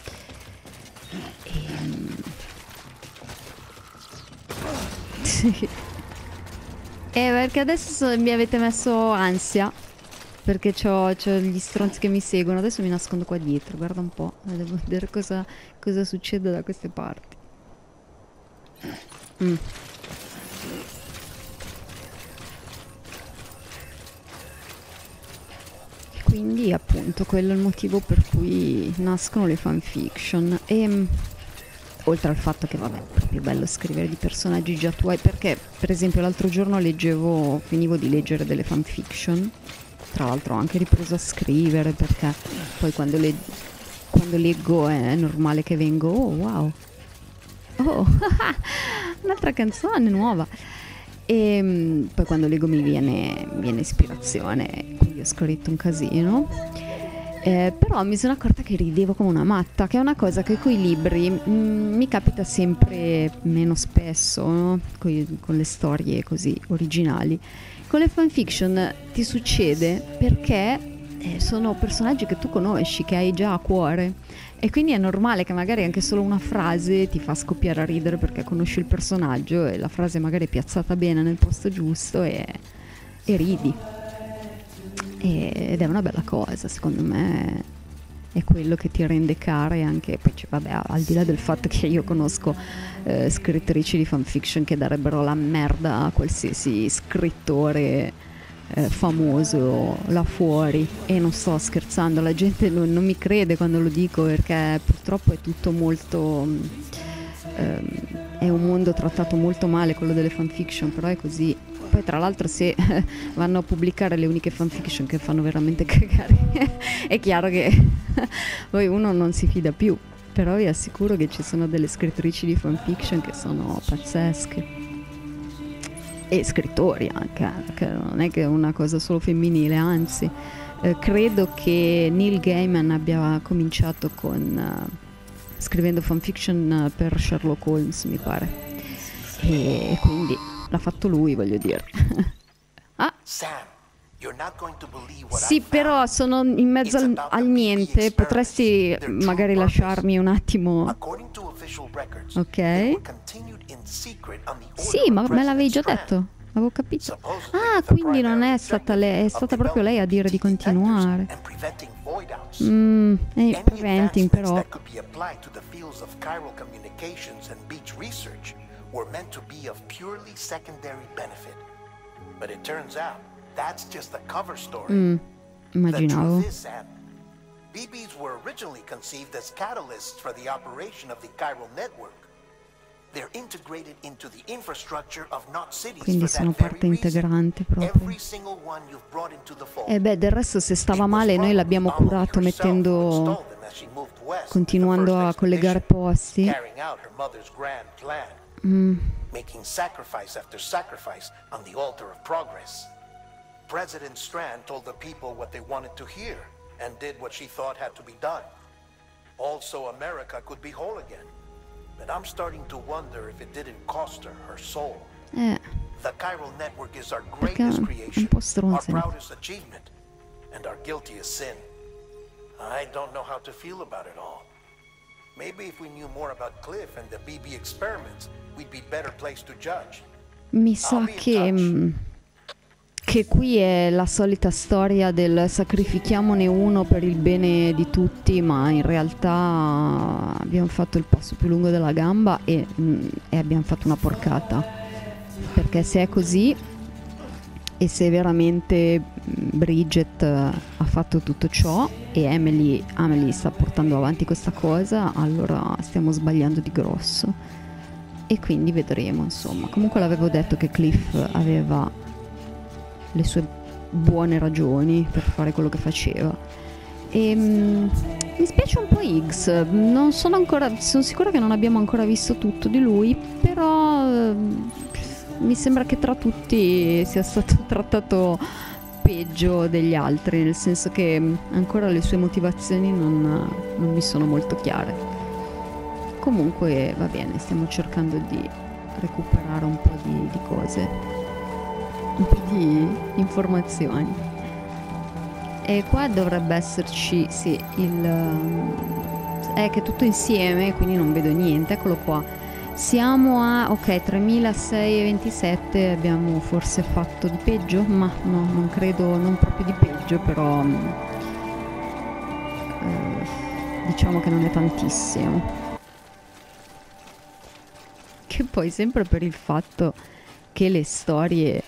[SPEAKER 1] Sì. Perché adesso mi avete messo ansia. Perché c'ho gli stronzi che mi seguono. Adesso mi nascondo qua dietro. Guarda un po'. Devo vedere cosa succede da queste parti. Quindi appunto quello è il motivo per cui nascono le fanfiction. E oltre al fatto che vabbè, è proprio bello scrivere di personaggi già tuoi, perché per esempio l'altro giorno finivo di leggere delle fanfiction. Tra l'altro ho anche ripreso a scrivere, perché poi quando leggo è normale che vengo, oh wow, oh un'altra canzone nuova, e poi quando leggo mi viene ispirazione, quindi ho scritto un casino. Però mi sono accorta che ridevo come una matta, che è una cosa che coi libri mi capita sempre meno spesso, no? Con le storie così originali. Con le fanfiction ti succede perché sono personaggi che tu conosci, che hai già a cuore, e quindi è normale che magari anche solo una frase ti fa scoppiare a ridere perché conosci il personaggio e la frase magari è piazzata bene nel posto giusto e ridi. Ed è una bella cosa, secondo me è quello che ti rende care anche. Poi vabbè, al di là del fatto che io conosco scrittrici di fanfiction che darebbero la merda a qualsiasi scrittore famoso là fuori, e non sto scherzando, la gente non mi crede quando lo dico, perché purtroppo è tutto molto è un mondo trattato molto male, quello delle fanfiction, però è così. Poi tra l'altro se vanno a pubblicare le uniche fanfiction che fanno veramente cagare è chiaro che poi uno non si fida più. Però vi assicuro che ci sono delle scrittrici di fanfiction che sono pazzesche, e scrittori anche, che non è che è una cosa solo femminile, anzi credo che Neil Gaiman abbia cominciato scrivendo fanfiction per Sherlock Holmes, mi pare, e quindi l'ha fatto lui, voglio dire. Sì, però sono in mezzo al niente, potresti magari lasciarmi un attimo. Ok. Sì, ma me l'avevi già detto, avevo capito. Ah, quindi non è stata lei, è stata proprio lei a dire di continuare. Preventing però.
[SPEAKER 6] Were meant to be of purely secondary benefit. But it turns out that's just the cover story.
[SPEAKER 1] Immaginavo.
[SPEAKER 6] The truth is, Sam, BBs were originally conceived as catalysts for the operation of the chiral network. They're integrated into the infrastructure of Knot cities.
[SPEAKER 1] Quindi sono parte integrante proprio.
[SPEAKER 6] Every single one you've brought into the fold.
[SPEAKER 1] E beh, del resto se stava male noi l'abbiamo curato continuando a collegare posti.
[SPEAKER 6] Making sacrifice after sacrifice on the altar of progress. President Strand told the people what they wanted to hear and did what she thought had to be done. Also, America could be whole again. But I'm starting to wonder if it didn't cost her soul. The chiral network is our greatest creation, our proudest achievement, and our guiltiest sin. I don't know how to feel about it all. Maybe if we knew more about Cliff and the BB experiments, we'd be better placed to judge.
[SPEAKER 1] Mi sa che qui è la solita storia del sacrifichiamone uno per il bene di tutti, ma in realtà abbiamo fatto il passo più lungo della gamba e abbiamo fatto una porcata. Perché se è così, e se veramente Bridget ha fatto tutto ciò e Emily sta portando avanti questa cosa, allora stiamo sbagliando di grosso, e quindi vedremo, insomma. Comunque l'avevo detto che Cliff aveva le sue buone ragioni per fare quello che faceva, e mi spiace un po' Higgs, non sono sicura che non abbiamo ancora visto tutto di lui, però mi sembra che tra tutti sia stato trattato peggio degli altri, nel senso che ancora le sue motivazioni non mi sono molto chiare. Comunque va bene, stiamo cercando di recuperare un po' di cose, un po' di informazioni. E qua dovrebbe esserci, sì, che è tutto insieme, quindi non vedo niente. Eccolo qua. Siamo a, ok, 3627, abbiamo forse fatto di peggio? Ma no, non credo, non proprio di peggio, però diciamo che non è tantissimo. Che poi sempre per il fatto che le storie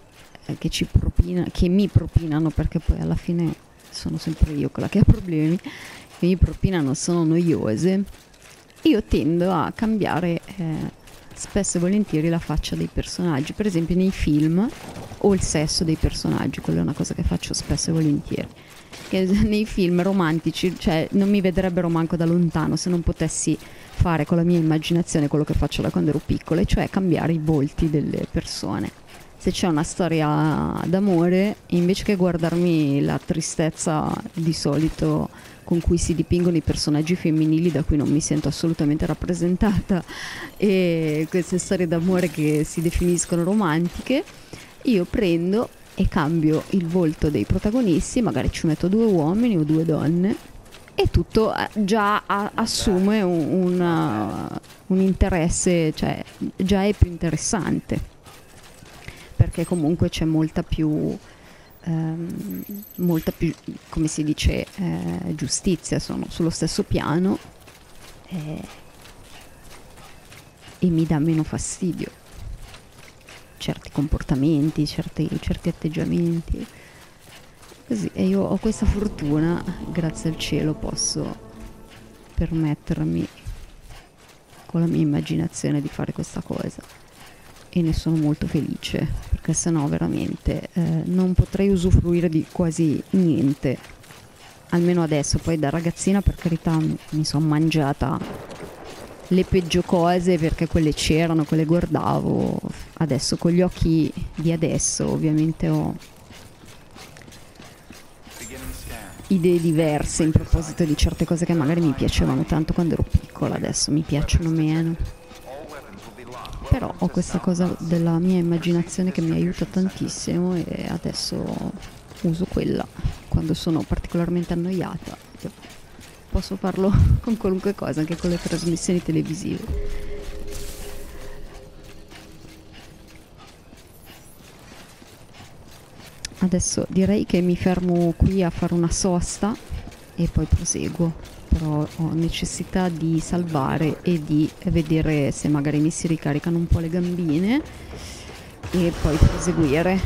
[SPEAKER 1] che mi propinano, perché poi alla fine sono sempre io quella che ha problemi, che mi propinano sono noiose, io tendo a cambiare spesso e volentieri la faccia dei personaggi, per esempio nei film, o il sesso dei personaggi. Quella è una cosa che faccio spesso e volentieri, che nei film romantici, cioè, non mi vedrebbero manco da lontano se non potessi fare con la mia immaginazione quello che faccio da quando ero piccola, cioè cambiare i volti delle persone. Se c'è una storia d'amore, invece che guardarmi la tristezza di solito con cui si dipingono i personaggi femminili, da cui non mi sento assolutamente rappresentata, e queste storie d'amore che si definiscono romantiche, io prendo e cambio il volto dei protagonisti, magari ci metto 2 uomini o 2 donne, e tutto già assume un interesse, cioè già è più interessante, perché comunque c'è molta più, come si dice, giustizia, sono sullo stesso piano, e mi dà meno fastidio certi comportamenti, certi atteggiamenti, così. E io ho questa fortuna, grazie al cielo posso permettermi con la mia immaginazione di fare questa cosa, e ne sono molto felice, perché sennò veramente non potrei usufruire di quasi niente, almeno adesso. Poi da ragazzina, per carità, mi sono mangiata le peggio cose, perché quelle c'erano, quelle guardavo. Adesso con gli occhi di adesso ovviamente ho idee diverse in proposito di certe cose che magari mi piacevano tanto quando ero piccola, adesso mi piacciono meno. Però ho questa cosa della mia immaginazione che mi aiuta tantissimo, e adesso uso quella quando sono particolarmente annoiata. Posso farlo con qualunque cosa, anche con le trasmissioni televisive. Adesso direi che mi fermo qui a fare una sosta e poi proseguo, però ho necessità di salvare e di vedere se magari mi si ricaricano un po' le gambine, e poi proseguire.